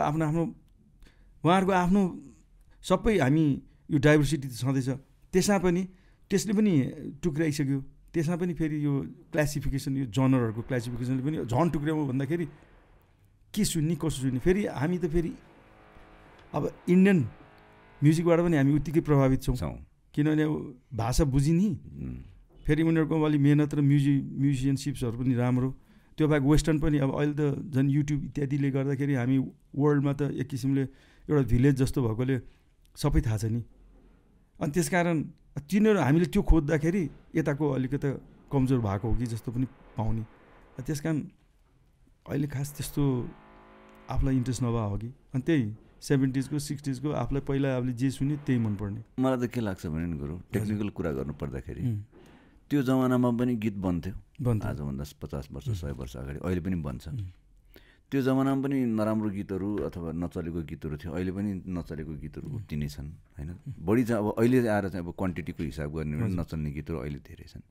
आफ्नो सबै हामी यो डाइभर्सिटी छँदैछ त्यसले पनि टुक्राइसक्यो त्यसमा पनि फेरि यो क्लासिफिकेसन यो जनरहरूको क्लासिफिकेसनले पनि झन् टुक्राउँ भन्दाखेरि के सुन्ने कसो सुन्ने फेरि हामी त फेरि अब इन्डियन म्युजिकबाट पनि हामी उत्तिकै प्रभावित छौँ किनभने भाषा बुझिने फेरि उनीहरूको अलि मेहनत र म्युजियनसिप्सहरू पनि राम्रो त्यो बाहेक वेस्टर्न पनि अब अहिले त झन् युट्युब इत्यादिले गर्दाखेरि हामी वर्ल्डमा त एक किसिमले एउटा भिलेज जस्तो भएकोले सबै थाहा छ नि अनि त्यसकारण तिनीहरू हामीले त्यो खोज्दाखेरि यताको अलिकति कमजोर भएको हो कि जस्तो पनि पाउने त्यस कारण अहिले खास त्यस्तो आफूलाई इन्ट्रेस्ट नभए हो कि अनि त्यही 70s को 60s को आफूलाई पहिला आफूले जे सुन्यो त्यही मनपर्ने मलाई त के लाग्छ भने नि गुरु टेक्निकल कुरा गर्नु पर्दाखेरि त्यो जमानामा पनि गीत बन्थ्यो आजभन्दा 50 वर्ष 100 वर्ष अगाडि अहिले पनि बन्छ त्यो जमानामा पनि नराम्रो गीतहरू अथवा नचलेको गीतहरू थियो अहिले पनि नचलेको गीतहरू उति नै छन् होइन बढी चाहिँ अब अहिले आएर चाहिँ अब क्वान्टिटीको हिसाब गर्ने भने नचल्ने गीतहरू अहिले धेरै छन्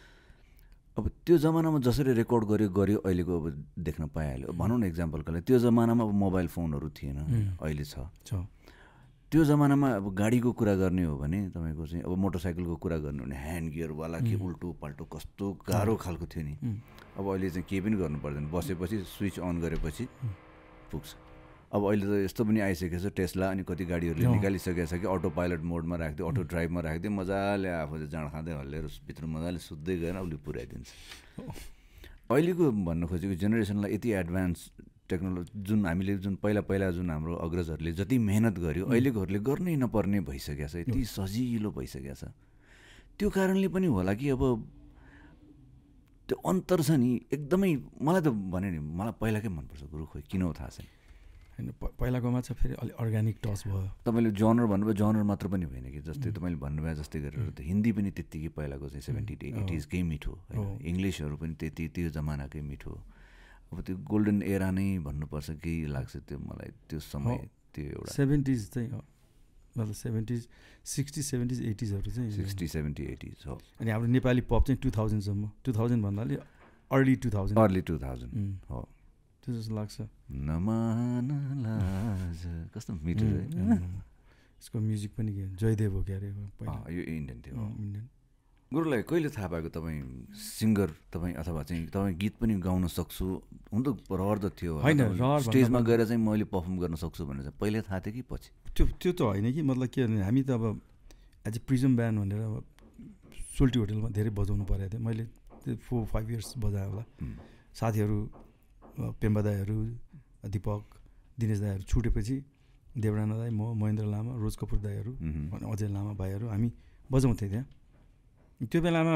अब त्यो जमानामा जसरी रेकर्ड गर्यो अहिलेको अब देख्न पाइहाल्यो भनौँ न इक्जाम्पलको लागि त्यो जमानामा अब मोबाइल फोनहरू थिएन अहिले छ त्यो जमानामा अब गाडीको कुरा गर्ने हो भने तपाईँको चाहिँ अब मोटरसाइकलको कुरा गर्ने हो भने ह्यान्ड गियरवाला के उल्टो पाल्टो कस्तो गाह्रो खालको थियो नि अब अहिले चाहिँ केही पनि गर्नु पर्दैन बसेपछि स्विच अन गरेपछि पुग्छ अब अहिले त यस्तो पनि आइसकेको छ टेस्ला अनि कति गाडीहरूले निकालिसकेको छ कि अटो पाइलट मोडमा राखिदियो अटो ड्राइभमा राखिदियो मजाले आफूले जाँड खाँदै हल्लेर भित्र मजाले सुत्दै गएर उसले पुऱ्याइदिन्छ अहिलेको भन्न खोजेको जेनेरेसनलाई यति एडभान्स टेक्नोलोजी जुन हामीले जुन पहिला जुन हाम्रो अग्रजहरूले जति मेहनत गर्यो अहिलेकोहरूले गर्नै नपर्ने भइसकेको छ यति सजिलो भइसकेको छ त्यो कारणले पनि होला कि अब त्यो अन्तर छ नि एकदमै मलाई त भने नि मलाई पहिलाकै मनपर्छ गुरु खोइ किन हो थाहा छैन होइन पहिलाकोमा चाहिँ फेरि अलिक अर्ग्यानिक टच भयो तपाईँले जनर भन्नुभयो जनर मात्र पनि होइन कि जस्तै तपाईँले भन्नुभयो जस्तै गरेर त हिन्दी पनि त्यत्तिकै पहिलाको चाहिँ 70s 80sकै मिठो होइन इङ्ग्लिसहरू पनि त्यति त्यो जमानाकै मिठो अब त्यो गोल्डन एरा नै भन्नुपर्छ केही लाग्छ त्यो मलाई त्यो समय त्यो एउटा 70s चाहिँ मतलब 70s 60s 70s 80sहरू चाहिँ 60 70 80s हो अनि हाम्रो नेपाली पप चाहिँ 2000 सम्म 2000 भन्नाले अर्ली 2000 हो त्यो जस्तो लाग्छ कस्तो मिठो यसको म्युजिक पनि के जयदेव हो क्या अरे यो इन्डियन थियो इन्डियन गुरुलाई कहिले थाहा भएको तपाईँ सिङ्गर तपाईँ अथवा चाहिँ तपाईँ गीत पनि गाउन सक्छु हुन त रहर त थियो होइन स्टेजमा गएर चाहिँ मैले पर्फर्म गर्न सक्छु भनेर चाहिँ पहिले थाहा थियो कि पछि त्यो त होइन कि मतलब के भने हामी त अब एज ए प्रिजम ब्यान्ड भनेर अब सोल्टी होटेलमा धेरै बजाउनु परेको थियो मैले 4-5 इयर्स बजाएँ होला साथीहरू पेम्बा दाईहरू दिपक दिनेश दाईहरू छुटेपछि देवराना दाई म महेन्द्र लामा रोज कपुर दाईहरू अनि अजय लामा भाइहरू हामी बजाउँथेँ त्यहाँ त्यो बेलामा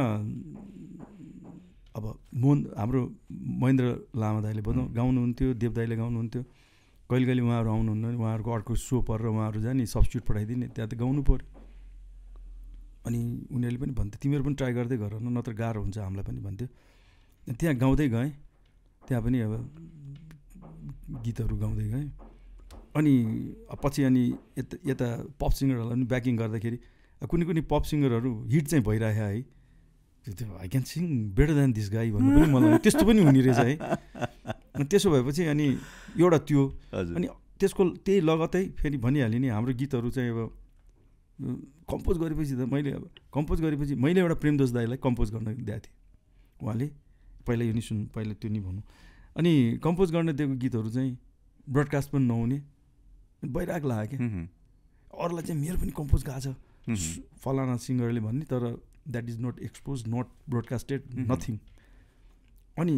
अब हाम्रो महेन्द्र लामा दाईले गाउनुहुन्थ्यो देव दाईले गाउनुहुन्थ्यो कहिले कहिले उहाँहरू आउनुहुन्न उहाँहरूको अर्को सो परेर उहाँहरू जाने सब्स्टिट्युट पठाइदिने त्यहाँ त गाउनु पऱ्यो अनि उनीहरूले पनि भन्थ्यो तिमीहरू पनि ट्राई गर्दै गर नत्र गाह्रो हुन्छ हामीलाई पनि भन्थ्यो त्यहाँ गाउँदै गएँ त्यहाँ पनि अब गीतहरू गाउँदै गएँ अनि पछि अनि यता पप सिङ्गरहरूलाई पनि ब्याकिङ गर्दाखेरि कुनै पप सिङ्गरहरू हिट चाहिँ भइरहेको है त्यो I can sing better than this guy भन्नु पनि मलाई त्यस्तो पनि हुने रहेछ है त्यसो भएपछि अनि एउटा त्यो अनि त्यसको त्यही लगतै फेरि भनिहालेँ नि हाम्रो गीतहरू चाहिँ अब कम्पोज गरेपछि त मैले अब कम्पोज गरेपछि मैले एउटा प्रेमदोष दाईलाई कम्पोज गर्न दिएको थिएँ उहाँले पहिला यो नि सुन्नु पहिला त्यो नि भन्नु अनि कम्पोज गर्न दिएको गीतहरू चाहिँ ब्रडकास्ट पनि नहुने भइरहेको लाग्यो क्या अरूलाई चाहिँ मेरो पनि कम्पोज गएको छ फलाना सिङ्गरले भन्ने तर that is not expose not broadcasted nothing अनि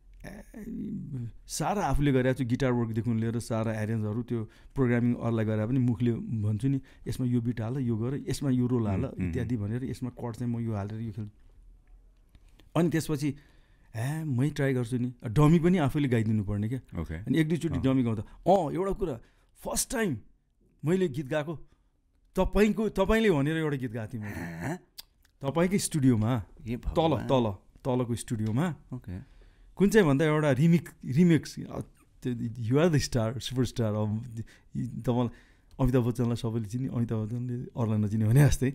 सारा आफूले गरेको छु गिटार वर्कदेखि लिएर सारा एरेन्जहरू त्यो प्रोग्रामिङ अरूलाई गरेर पनि मुखले भन्छु नि यसमा यो बिट हाल यो गर यसमा यो रोल हाल इत्यादि भनेर यसमा कर्ड चाहिँ म यो हालेर यो खेल्छु अनि त्यसपछि मै ट्राई गर्छु नि डमी पनि आफूले गाइदिनु पर्ने क्या अनि एक दुईचोटि डमी गाउँदा एउटा कुरा फर्स्ट टाइम मैले गीत गाएको तपाईँले भनेर एउटा गीत गाएको थिएँ मैले तपाईँकै स्टुडियोमा तलको स्टुडियोमा कुन चाहिँ भन्दा एउटा remix you are the star superstar तपाईँलाई अमिताभ बच्चनलाई सबैले चिने अमिताभ बच्चनले अरूलाई नचिने भने जस्तै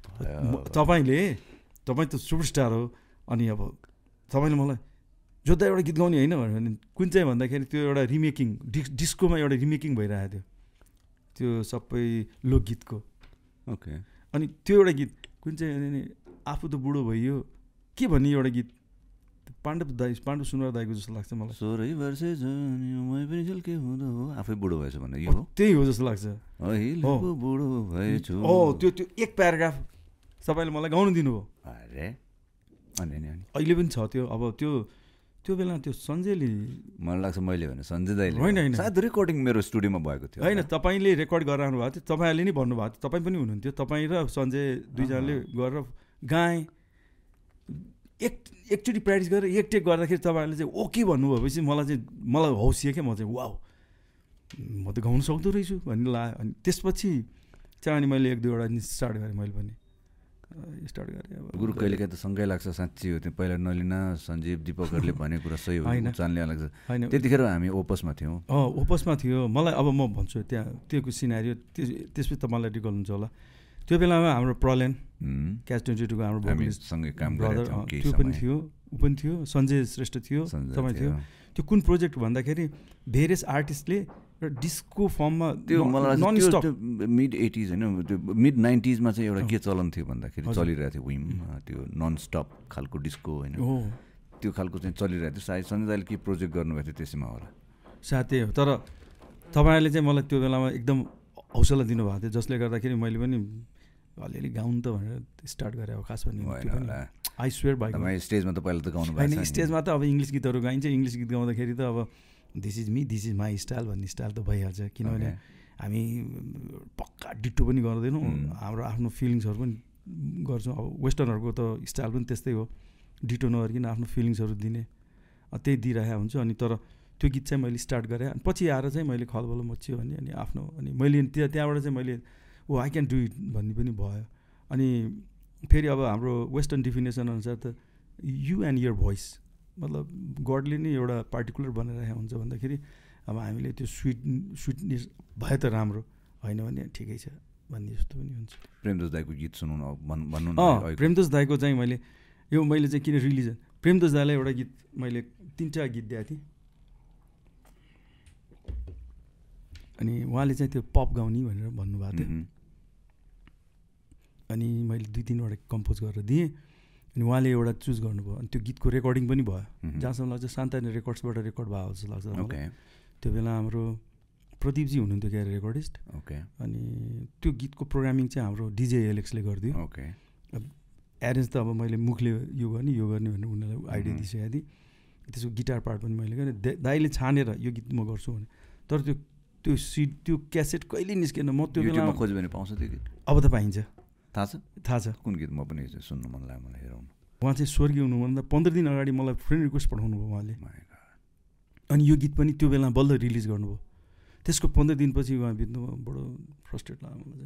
तपाईँ त सुपरस्टार हो अनि अब तपाईँले मलाई जोत्दा एउटा गीत गाउने होइन भने कुन चाहिँ भन्दाखेरि त्यो एउटा रिमेकिङ डिस्कोमा एउटा रिमेकिङ भइरहेको थियो त्यो सबै लोकगीतको अनि त्यो एउटा गीत कुन चाहिँ आफू त बुढो भइयो के भन्ने एउटा गीत पाण्डव सुनवार दाईको जस्तो लाग्छ मलाई 16 वर्ष के हुँदो हो आफै बुढो भएछ भन्दा यो हो त्यही हो जस्तो लाग्छ बुढो भएछु त्यो एक प्याराग्राफ तपाईँले मलाई गाउनु दिनु हो अरे अनि अहिले पनि छ त्यो अब त्यो बेला त्यो सञ्जयले मलाई लाग्छ मैले भने सञ्जय दाइले होइन सायद रेकर्डिङ मेरो स्टुडियोमा भएको थियो होइन तपाईँले रेकर्ड गराउनु भएको थियो तपाईँहरूले नि भन्नुभएको थियो तपाईँ पनि हुनुहुन्थ्यो तपाईँ र सञ्जय दुईजनाले गरेर गाएँ एकचोटि प्र्याक्टिस गरेर एक टेक गर्दाखेरि तपाईँहरूले चाहिँ ओके भन्नुभएपछि मलाई हौसियो क्या म चाहिँ वाउ म त गाउनु सक्दो रहेछु भन्ने लाग्यो अनि त्यसपछि चाहिँ अनि मैले एक दुईवटा स्टार्ट गरेँ मैले पनि स्टार्ट गरेँ अब गुरु कहिलेकाहीँ त सँगै लाग्छ साँच्ची हो त्यो पहिला नलिना सञ्जीव दिपकहरूले भनेको कुरा सही हो चालले लाग्छ होइन त्यतिखेर हामी ओपसमा थियौँ ओपसमा थियो मलाई अब म भन्छु त्यहाँ त्योको सिनारियो त्यसपछि तपाईँलाई रिकल हुन्छ होला त्यो बेलामा हाम्रो प्रलेन क्याच 22 को हाम्रो सँगै काम ब्रदर त्यो पनि थियो ऊ पनि थियो सञ्जय श्रेष्ठ थियो तपाईँ थियो त्यो कुन प्रोजेक्ट भन्दाखेरि भेरियस आर्टिस्टले डिस्को फर्ममा त्यो मलाई मिड 80s होइन त्यो मिड 90s मा चाहिँ एउटा के चलन थियो भन्दाखेरि चलिरहेको थियो विम त्यो नन स्टप खालको डिस्को होइन त्यो खालको चाहिँ चलिरहेको थियो सायद सञ्जय दाइले के प्रोजेक्ट गर्नुभएको थियो त्यसैमा होला साथै हो तर तपाईँहरूले चाहिँ मलाई त्यो बेलामा एकदम हौसला दिनुभएको थियो जसले गर्दाखेरि मैले पनि अलिअलि गाउनु त भनेर स्टार्ट गरेँ अब खास पनि आई स्वेयर बाई स्टेजमा त पहिला त गाउनु भएको होइन स्टेजमा त अब इङ्ग्लिस गीतहरू गाइन्छ इङ्ग्लिस गीत गाउँदाखेरि त अब this is me this is my style भन्ने स्टाइल त भइहाल्छ किनभने हामी पक्का डिट्टो पनि गर्दैनौँ हाम्रो आफ्नो फिलिङ्सहरू पनि गर्छौँ अब वेस्टर्नहरूको त स्टाइल पनि त्यस्तै हो डिट्टो नगरिकन आफ्नो फिलिङ्सहरू दिने त्यही दिइरहेको हुन्छ अनि तर त्यो गीत चाहिँ मैले स्टार्ट गरेँ अनि पछि आएर चाहिँ मैले खलबल मच्यो भने अनि आफ्नो अनि मैले त्यहाँबाट चाहिँ मैले आई क्यान डु इट भन्ने पनि भयो अनि फेरि अब हाम्रो वेस्टर्न डिफिनेसन अनुसार त यु एन्ड यर भोइस मतलब गडले नै एउटा पार्टिकुलर बनाइरहेको हुन्छ भन्दाखेरि अब हामीले त्यो स्विटनेस भए त राम्रो होइन भने ठिकै छ भन्ने जस्तो पनि हुन्छ प्रेमदोष दाईको गीत सुनाउनु भन्नु प्रेमदोष दाईको चाहिँ मैले चाहिँ किन रिलिजन प्रेमदोष दाईलाई एउटा गीत मैले 3-4 गीत दिएको थिएँ अनि उहाँले चाहिँ त्यो पप गाउने भनेर भन्नुभएको थियो अनि मैले 2-3 वटा कम्पोज गरेर दिएँ अनि उहाँले एउटा चुज गर्नुभयो अनि त्यो गीतको रेकर्डिङ पनि भयो जहाँसम्म लाग्छ सान्तानी रेकर्ड्सबाट रेकर्ड भयो जस्तो लाग्छ मलाई त्यो बेला हाम्रो प्रदीपजी हुनुहुन्थ्यो क्या रेकर्डिस्ट अनि त्यो गीतको प्रोग्रामिङ चाहिँ हाम्रो डिजे एलेक्सले गरिदियो एरेन्ज त अब मैले मुखले यो गर्ने भनेर उनीहरूलाई आइडिया दिइसकेको थिएँ त्यसको गिटार पार्ट पनि मैले गरेँ दाइले छानेर यो गीत म गर्छु भने तर त्यो क्यासेट कहिले निस्केन म त्यो बेला खोज्यो भने पाउँछ त्यो गीत अब त पाइन्छ थाहा छ कुन गीत म पनि सुन्नु मन लाग्यो मलाई हेरौँ उहाँ चाहिँ स्वर्गीय हुनुभन्दा 15 दिन अगाडि मलाई फ्रेन्ड रिक्वेस्ट पठाउनु भयो उहाँले अनि यो गीत पनि त्यो बेला बल्ल रिलिज गर्नुभयो त्यसको 15 दिनपछि उहाँ बित्नुभयो बडो फ्रस्ट्रेट लाग्यो मलाई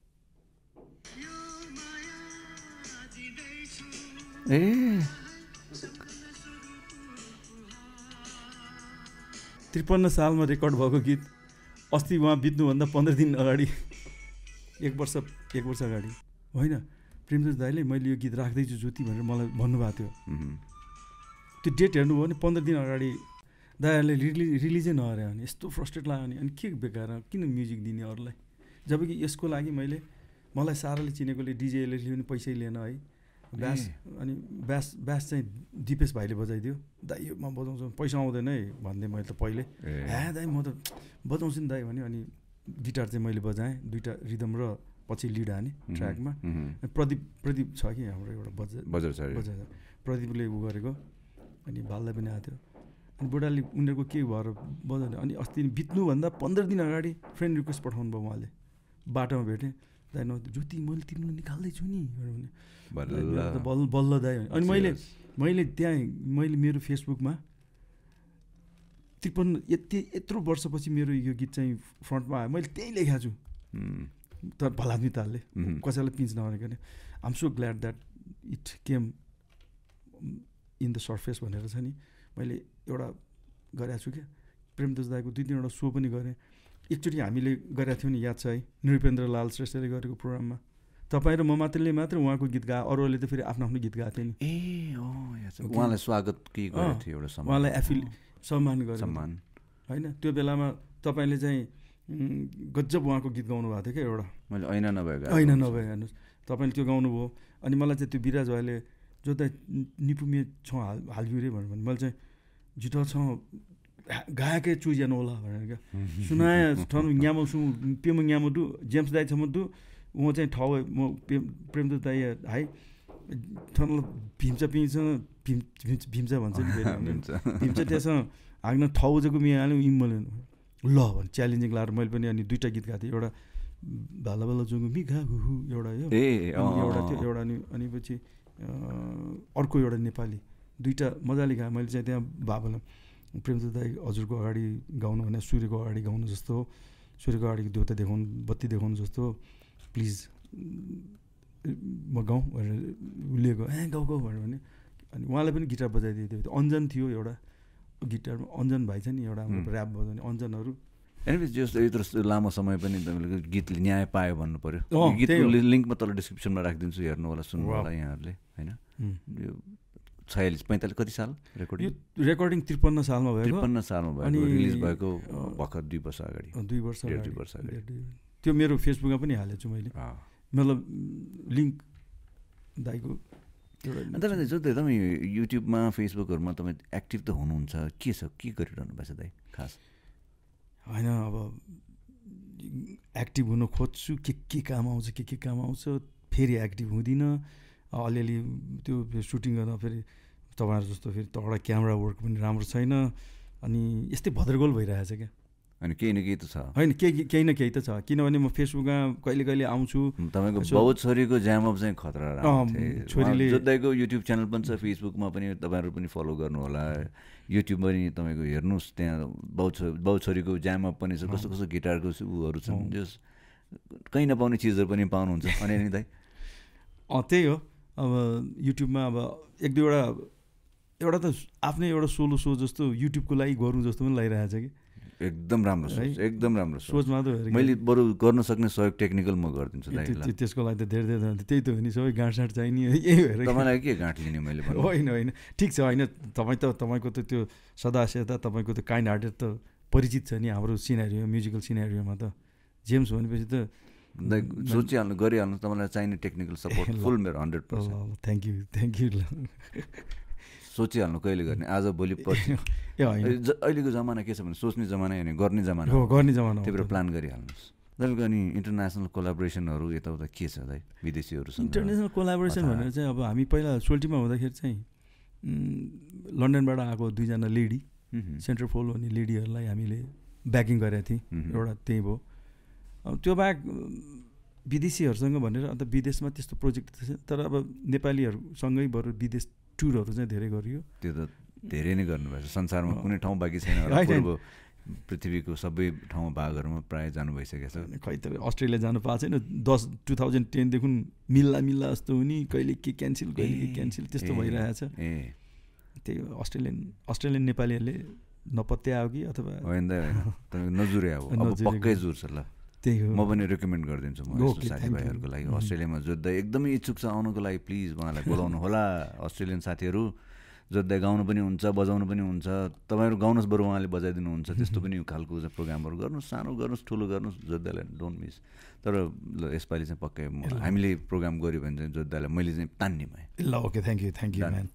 चाहिँ 53 सालमा रेकर्ड भएको गीत अस्ति उहाँ बित्नुभन्दा 15 दिन अगाडि एक वर्ष अगाडि होइन प्रेमदास दाइले मैले यो गीत राख्दैछु ज्योति भनेर मलाई भन्नुभएको थियो त्यो डेट हेर्नुभयो भने 15 दिन अगाडि दाइहरूले रिलिजै नगरे भने यस्तो फ्रस्ट्रेट लाग्यो अनि के बेकार किन म्युजिक दिने अरूलाई जबकि यसको लागि मलाई साराले चिनेकोले डिजेले पनि पैसै लिएन है ब्यास अनि ब्यास चाहिँ दिपेश भाइले बजाइदियो दाइ यो म बजाउँछु पैसा आउँदैन है भन्दै मैले त पहिले दाइ म त बजाउँछु नि दाइ भन्यो अनि गिटार चाहिँ मैले बजाएँ 2टा रिदम र पछि लिड हाने ट्र्याकमा प्रदीप छ कि हाम्रो एउटा बजा प्रदीपले उ गरेको अनि भाललाई पनि आएको थियो अनि बुढाले उनीहरूको के भएर बजाउने अनि अस्ति बित्नुभन्दा 15 दिन अगाडि फ्रेन्ड रिक्वेस्ट पठाउनु भयो उहाँले बाटोमा भेटेँ दाइ न ज्योति मैले तिमीलाई निकाल्दैछु नि भने बल्ल दाइ अनि मैले त्यहाँ मेरो फेसबुकमा 53 यत्रो वर्षपछि मेरो यो गीत चाहिँ फ्रन्टमा आयो मैले त्यही लेखेको छु तर भलाद्मी तालले कसैलाई पिन्च नभनेको नि I'm so glad that it came in the surface भनेर छ नि मैले एउटा गरेको छु क्या प्रेमदास दाइको 2-3वटा सो पनि गरेँ एकचोटि हामीले गरेका थियौँ नि याद छ है नृपेन्द्र लाल श्रेष्ठले गरेको प्रोग्राममा तपाईँ र म मात्रले उहाँको गीत गायो अरूहरूले त फेरि आफ्नो गीत गाएको थियो नि उहाँलाई स्वागत के गरेको थियो एउटा उहाँलाई सम्मान गरे होइन त्यो बेलामा तपाईँले चाहिँ गजब उहाँको गीत गाउनु भएको थियो क्या एउटा मैले ऐना नभए हेर्नुहोस् तपाईँले त्यो गाउनुभयो अनि मलाई चाहिँ त्यो बिराज भाइले जो त निपुमे छ हाल्यो रे भनेर मैले चाहिँ जिटर छ गाएकै चुज्यानु होला भनेर क्या सुनाए ठनु न्यामसु पेम न्यामदु जेम्स दाइ छमदु म चाहिँ ठाउँ म प्रेमदास दाइ हाई ठनु भीम्चा भन्छ नि भीम्चा त्यससँग हाँग्न ठाउँ जको मिहाल्यो इमले ल भने च्यालेन्जिङ लाएर मैले पनि अनि 2टा गीत गाएको थिएँ एउटा भाला भाला जोगु मिघा हुहु एउटा यो एउटा थियो एउटा अनि पछि अर्को एउटा नेपाली 2टा मजाले गाएँ मैले चाहिँ त्यहाँ बाबालाई प्रेमदास दाइ हजुरको अगाडि गाउनु भने सूर्यको अगाडि गाउनु जस्तो हो सूर्यको अगाडि देउता देखाउनु बत्ती देखाउनु जस्तो हो प्लिज म गाउँ भनेर उलिएको गाउँ भनेर भने अनि उहाँलाई पनि गिटार बजाइदिएको थियो अन्जन थियो एउटा गिटारमा अन्जन भाइ छ नि एउटा हाम्रो ऱ्याप बजाउने अन्जनहरू एनिवेज जस्तो यत्रो लामो समय पनि तपाईँले गीतले न्याय पायो भन्नु पऱ्यो गीतको लिङ्कमा तल डिस्क्रिप्सनमा राखिदिन्छु हेर्नु होला सुन्नु होला यहाँहरूले होइन यो 46-45 कति साल रेकर्डिङ 53 सालमा भएको 53 सालमा भएको रिलिज भएको भर्खर 2 वर्ष अगाडि 2 वर्ष अगाडि त्यो मेरो फेसबुकमा पनि हालेको छु मैले मतलब लिङ्क दाइको तपाईँ जो तपाईँ युट्युबमा फेसबुकहरूमा तपाईँ एक्टिभ त हुनुहुन्छ के छ के गरिरहनु भएको छ दाइ खास होइन अब एक्टिभ हुन खोज्छु के काम आउँछ के काम आउँछ फेरि एक्टिभ हुँदिनँ अलिअलि त्यो सुटिङ गर्दा फेरि तपाईँहरू जस्तो फेरि तगडा क्यामेरा वर्क पनि राम्रो छैन अनि यस्तै भद्रगोल भइरहेछ क्या अनि केही न केही त छ होइन केही न केही त छ किनभने म फेसबुकमा कहिले आउँछु तपाईँको बाउ छोरीको ज्यामअप चाहिँ खतरा छोरीले जोत्दाइको युट्युब च्यानल पनि छ फेसबुकमा पनि तपाईँहरू पनि फलो गर्नु होला युट्युब पनि तपाईँको हेर्नुहोस् त्यहाँ बाउ छोरीको ज्यामअप पनि छ कस्तो कस्तो गिटारको उहरू छन् जस कहीँ नपाउने चिजहरू पनि पाउनुहुन्छ अनि नि दाइ त्यही हो अब युट्युबमा अब 1-2वटा एउटा त आफ्नै एउटा सोलो सो जस्तो युट्युबको लागि गरौँ जस्तो पनि लागिरहेको छ कि एकदम राम्रो सोच एकदम राम्रो सोच मात्र मैले बरु गर्न सक्ने सहयोग टेक्निकल म गरिदिन्छु त्यसको लागि त धेरै त्यही त हो नि सबै गाँठसाँठ चाहिने यही भएर तपाईँलाई के गाँठ लिने मैले होइन ठिक छ होइन तपाईँको त त्यो सदास्यता तपाईँको त काइन्ड हार्टेड त परिचित छ नि हाम्रो सिनेरियो म्युजिकल सिनेरियोमा त जेम्स भनेपछि त सोचिहाल्नु गरिहाल्नु तपाईँलाई चाहिने टेक्निकल सपोर्ट फुल मेरो 100%। थ्याङ्क यू सोचिहाल्नु कहिले गर्ने आज भोलि पर्सि अहिलेको जमाना के छ भने सोच्ने जमाना होइन गर्ने जमाना त्यही भएर प्लान गरिहाल्नुहोस्। तपाईँको अनि इन्टरनेसनल कोलाबोरेसनहरू यताउता के छ दाइ विदेशीहरूसँग? इन्टरनेसनल कोलाबोरेसन भनेर चाहिँ अब हामी पहिला सोल्टीमा हुँदाखेरि चाहिँ लन्डनबाट आएको 2जना लेडी सेन्टर फोल भन्ने लेडीहरूलाई हामीले ब्याकिङ गरेका थियौँ एउटा त्यही भयो। अब त्यो बाहेक विदेशीहरूसँग भनेर अन्त विदेशमा त्यस्तो प्रोजेक्ट थिएन तर अब नेपालीहरूसँगै बरु विदेश टुरहरू चाहिँ धेरै गरियो। त्यो त धेरै नै गर्नुभएको छ संसारमा कुनै ठाउँ बाँकी छैन पृथ्वीको सबै ठाउँ भागहरूमा प्रायः जानु भइसकेको छ। खै त अस्ट्रेलिया जानु पाएको छैन 2010देखि मिल्ला जस्तो हुने कहिले के क्यान्सल कहिले के क्यान्सल त्यस्तो भइरहेछ। त्यही अस्ट्रेलियन नेपालीहरूले नपत्यायो कि अथवा होइन नजुरे अब पक्कै जुर्छ ल। त्यही हो म पनि रेकमेन्ड गरिदिन्छु म यस्तो साथीभाइहरूको लागि अस्ट्रेलियामा जोत्दै एकदमै इच्छुक छ आउनुको लागि प्लिज उहाँलाई बोलाउनु होला। अस्ट्रेलियन साथीहरू जोत्दै गाउनु पनि हुन्छ बजाउनु पनि हुन्छ तपाईँहरू गाउनुहोस् बरु उहाँले बजाइदिनुहुन्छ त्यस्तो पनि खालको प्रोग्रामहरू गर्नुहोस् सानो गर्नुहोस् ठुलो गर्नुहोस् जोत्दालाई डोन्ट मिस। तर ल यसपालि चाहिँ पक्कै हामीले प्रोग्राम गऱ्यो भने चाहिँ जोत्दालाई मैले चाहिँ तान्ने भएँ। ल ओके थ्याङ्क यू म्यान।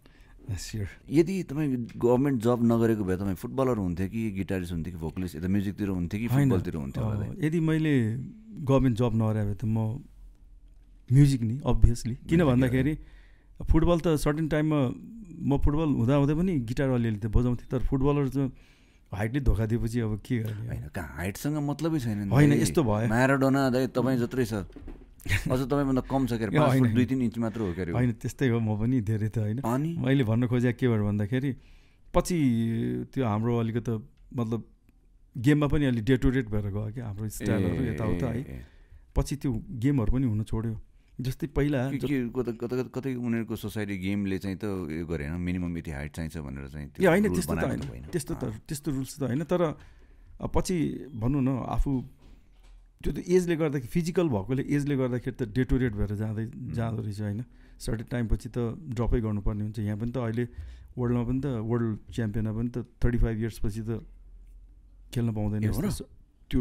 यदि तपाईँ गभर्मेन्ट जब नगरेको भए तपाईँ फुटबलर हुन्थ्यो कि गिटारिस्ट हुन्थ्यो कि भोकलिस्ट यता म्युजिकतिर हुन्थ्यो कि फुटबलतिर हुन्थ्यो? यदि मैले गभर्मेन्ट जब नगरे भए त म म्युजिक नि अभियसली किन भन्दाखेरि फुटबल त सर्टेन टाइममा म फुटबल हुँदाहुँदै पनि गिटार अलिअलि त बजाउँथेँ तर फुटबलर चाहिँ हाइटले धोका दिएपछि अब के गर्ने? होइन कहाँ हाइटसँग मतलबै छैन। होइन यस्तो भयो म्याराडोना दाइ तपाईँ जत्रै छ अझ तपाईँभन्दा कम छ के अरे 5 फुट 2-3 इन्च मात्र हो के अरे। होइन त्यस्तै हो म पनि धेरै त होइन मैले भन्न खोजेँ के भएर भन्दाखेरि पछि त्यो हाम्रो अलिकति मतलब गेममा पनि अलिक डे टु डेट भएर गयो क्या हाम्रो स्टाइलहरू यताउता है। पछि त्यो गेमहरू पनि हुन छोड्यो जस्तै पहिला कतै उनीहरूको सोसाइटी गेमले चाहिँ त उयो गरेन मिनिमम यति हाइट चाहिन्छ भनेर चाहिँ त्यो होइन त्यस्तो त होइन त्यस्तो रुल्स त होइन। तर पछि भनौँ न आफू त्यो त एजले गर्दाखेरि फिजिकल भएकोले एजले गर्दाखेरि त डे टु डेट भएर जाँदो रहेछ होइन। सर्टेन टाइम पछि त ड्रपै गर्नुपर्ने हुन्छ। यहाँ पनि त अहिले वर्ल्डमा पनि त वर्ल्ड च्याम्पियनमा पनि त 35 इयर्स पछि त खेल्न पाउँदैन। त्यो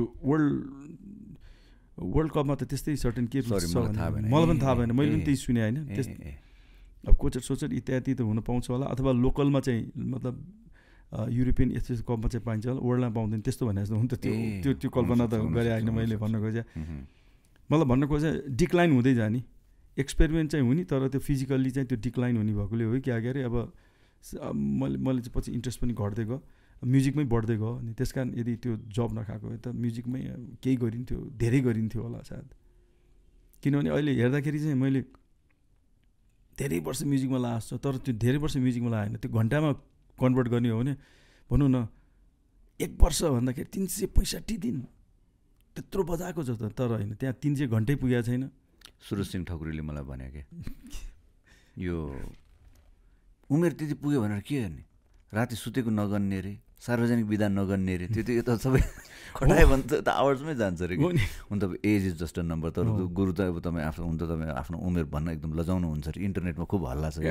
वर्ल्ड कपमा त त्यस्तै सर्टेन के रुल्स छ मलाई पनि थाहा भएन मैले पनि त्यही सुने होइन। अब कोचर सोचर इत्यादि त हुन पाउँछ होला अथवा लोकलमा चाहिँ मतलब युरोपियन यस्तो कपमा चाहिँ पाइन्छ होला वर्ल्डमा पाउँदैन त्यस्तो भने जस्तो हुन्छ। त्यो कल्पना त गरे होइन मैले भन्न खोजेँ। मलाई भन्न खोजेँ डिक्लाइन हुँदै जाने एक्सपेरिमेन्ट चाहिँ हुने तर त्यो फिजिकल्ली चाहिँ त्यो डिक्लाइन हुने भएकोले हो क्या अरे। अब मैले चाहिँ पछि इन्ट्रेस्ट पनि घट्दै गयो म्युजिकमै बढ्दै गयो अनि त्यस कारण यदि त्यो जब नखाएको भए त म्युजिकमै केही गरिन्थ्यो धेरै गरिन्थ्यो होला सायद। किनभने अहिले हेर्दाखेरि चाहिँ मैले धेरै वर्ष म्युजिकमा लागेको छ तर त्यो धेरै वर्ष म्युजिकमा लागेन त्यो घन्टामा कन्भर्ट गर्ने हो भने भनौँ न 1 वर्ष भन्दाखेरि 365 दिन त्यत्रो बजाएको छ त तर होइन त्यहाँ 300 घन्टै पुगेको छैन। सुरज सिंह ठकुरीले मलाई भने के यो उमेर त्यति पुग्यो भनेर के गर्ने राति सुतेको नगर्ने रे सार्वजनिक विधा नगर्ने रे त्यो यता सबै खटायो भने त आवर्समै जान्छ अरे हुन त age is just a number. तर गुरु त अब तपाईँ आफ्नो हुन त तपाईँ आफ्नो उमेर भन्न एकदम लजाउनु हुन्छ अरे इन्टरनेटमा खुब हल्ला छ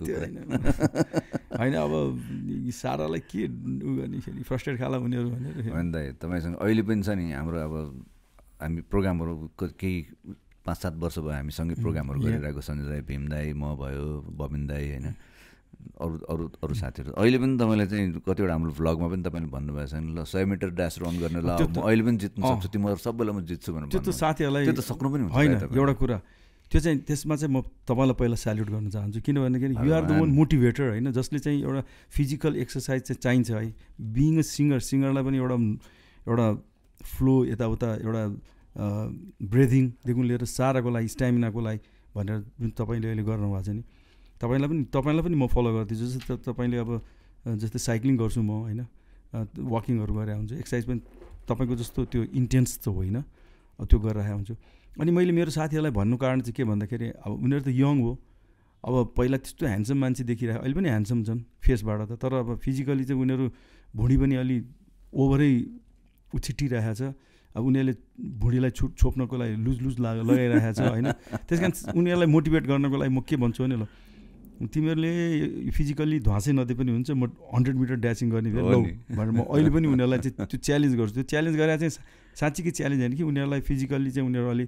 होइन। अब सारालाई के उ गर्ने फेरि फ्रस्ट्रेट खाला उनीहरू भनेर होइन दाइ तपाईँसँग अहिले पनि छ नि हाम्रो अब हामी प्रोग्रामहरू केही 5-7 वर्ष भयो हामी सँगै प्रोग्रामहरू गरिरहेको सञ्जय दाई भीम दाई म भयो बबिन दाई होइन अरू साथीहरू अहिले पनि तपाईँलाई चाहिँ कतिवटा हाम्रो भ्लगमा पनि तपाईँले भन्नुभएको छ नि ल 100 मिटर ड्यास रन गर्ने ल म अहिले पनि जित्नु सक्छु तिमीहरू सबैलाई म जित्छु भनेर त्यो त साथीहरूलाई त्यो त सक्नु पनि होइन। एउटा कुरा त्यो चाहिँ त्यसमा चाहिँ म तपाईँलाई पहिला स्याल्युट गर्न चाहन्छु किनभनेखेरि you are the one motivator होइन जसले चाहिँ एउटा फिजिकल एक्सर्साइज चाहिँ चाहिन्छ है। बिइङ अ सिङ्गरलाई पनि एउटा फ्लो यताउता एउटा ब्रेदिङदेखि लिएर साराको लागि स्ट्यामिनाको लागि भनेर जुन तपाईँले अहिले गर्नुभएको छ नि तपाईँलाई पनि म फलो गर्दैछु। जस्तै तपाईँले अब जस्तै साइक्लिङ गर्छु म होइन वाकिङहरू गरेर हुन्छ एक्सर्साइज पनि तपाईँको जस्तो त्यो इन्टेन्स त होइन त्यो गरिरहेको हुन्छु। अनि मैले मेरो साथीहरूलाई भन्नु कारण चाहिँ के भन्दाखेरि अब उनीहरू त यङ हो अब पहिला त्यस्तो ह्यान्डसम मान्छे देखिरहेको अहिले पनि ह्यान्डसम छन् फेसबाट त तर अब फिजिकली चाहिँ उनीहरू भुँडी पनि अलि ओभरै उछिटिरहेको छ। अब उनीहरूले भुँडीलाई छोप्नको लागि लुज लगाइरहेको छ होइन। त्यस कारण उनीहरूलाई मोटिभेट गर्नको लागि म के भन्छु भने ल तिमीहरूले फिजिकल्ली ध्वासै नदिए पनि हुन्छ म 100 मिटर ड्यासिङ गर्ने लौ भनेर म अहिले पनि उनीहरूलाई चाहिँ त्यो च्यालेन्ज गर्छु। त्यो च्यालेन्ज गरेर चाहिँ साँच्चीकै च्यालेन्ज होइन कि उनीहरूलाई फिजिकल्ली चाहिँ उनीहरू अलिक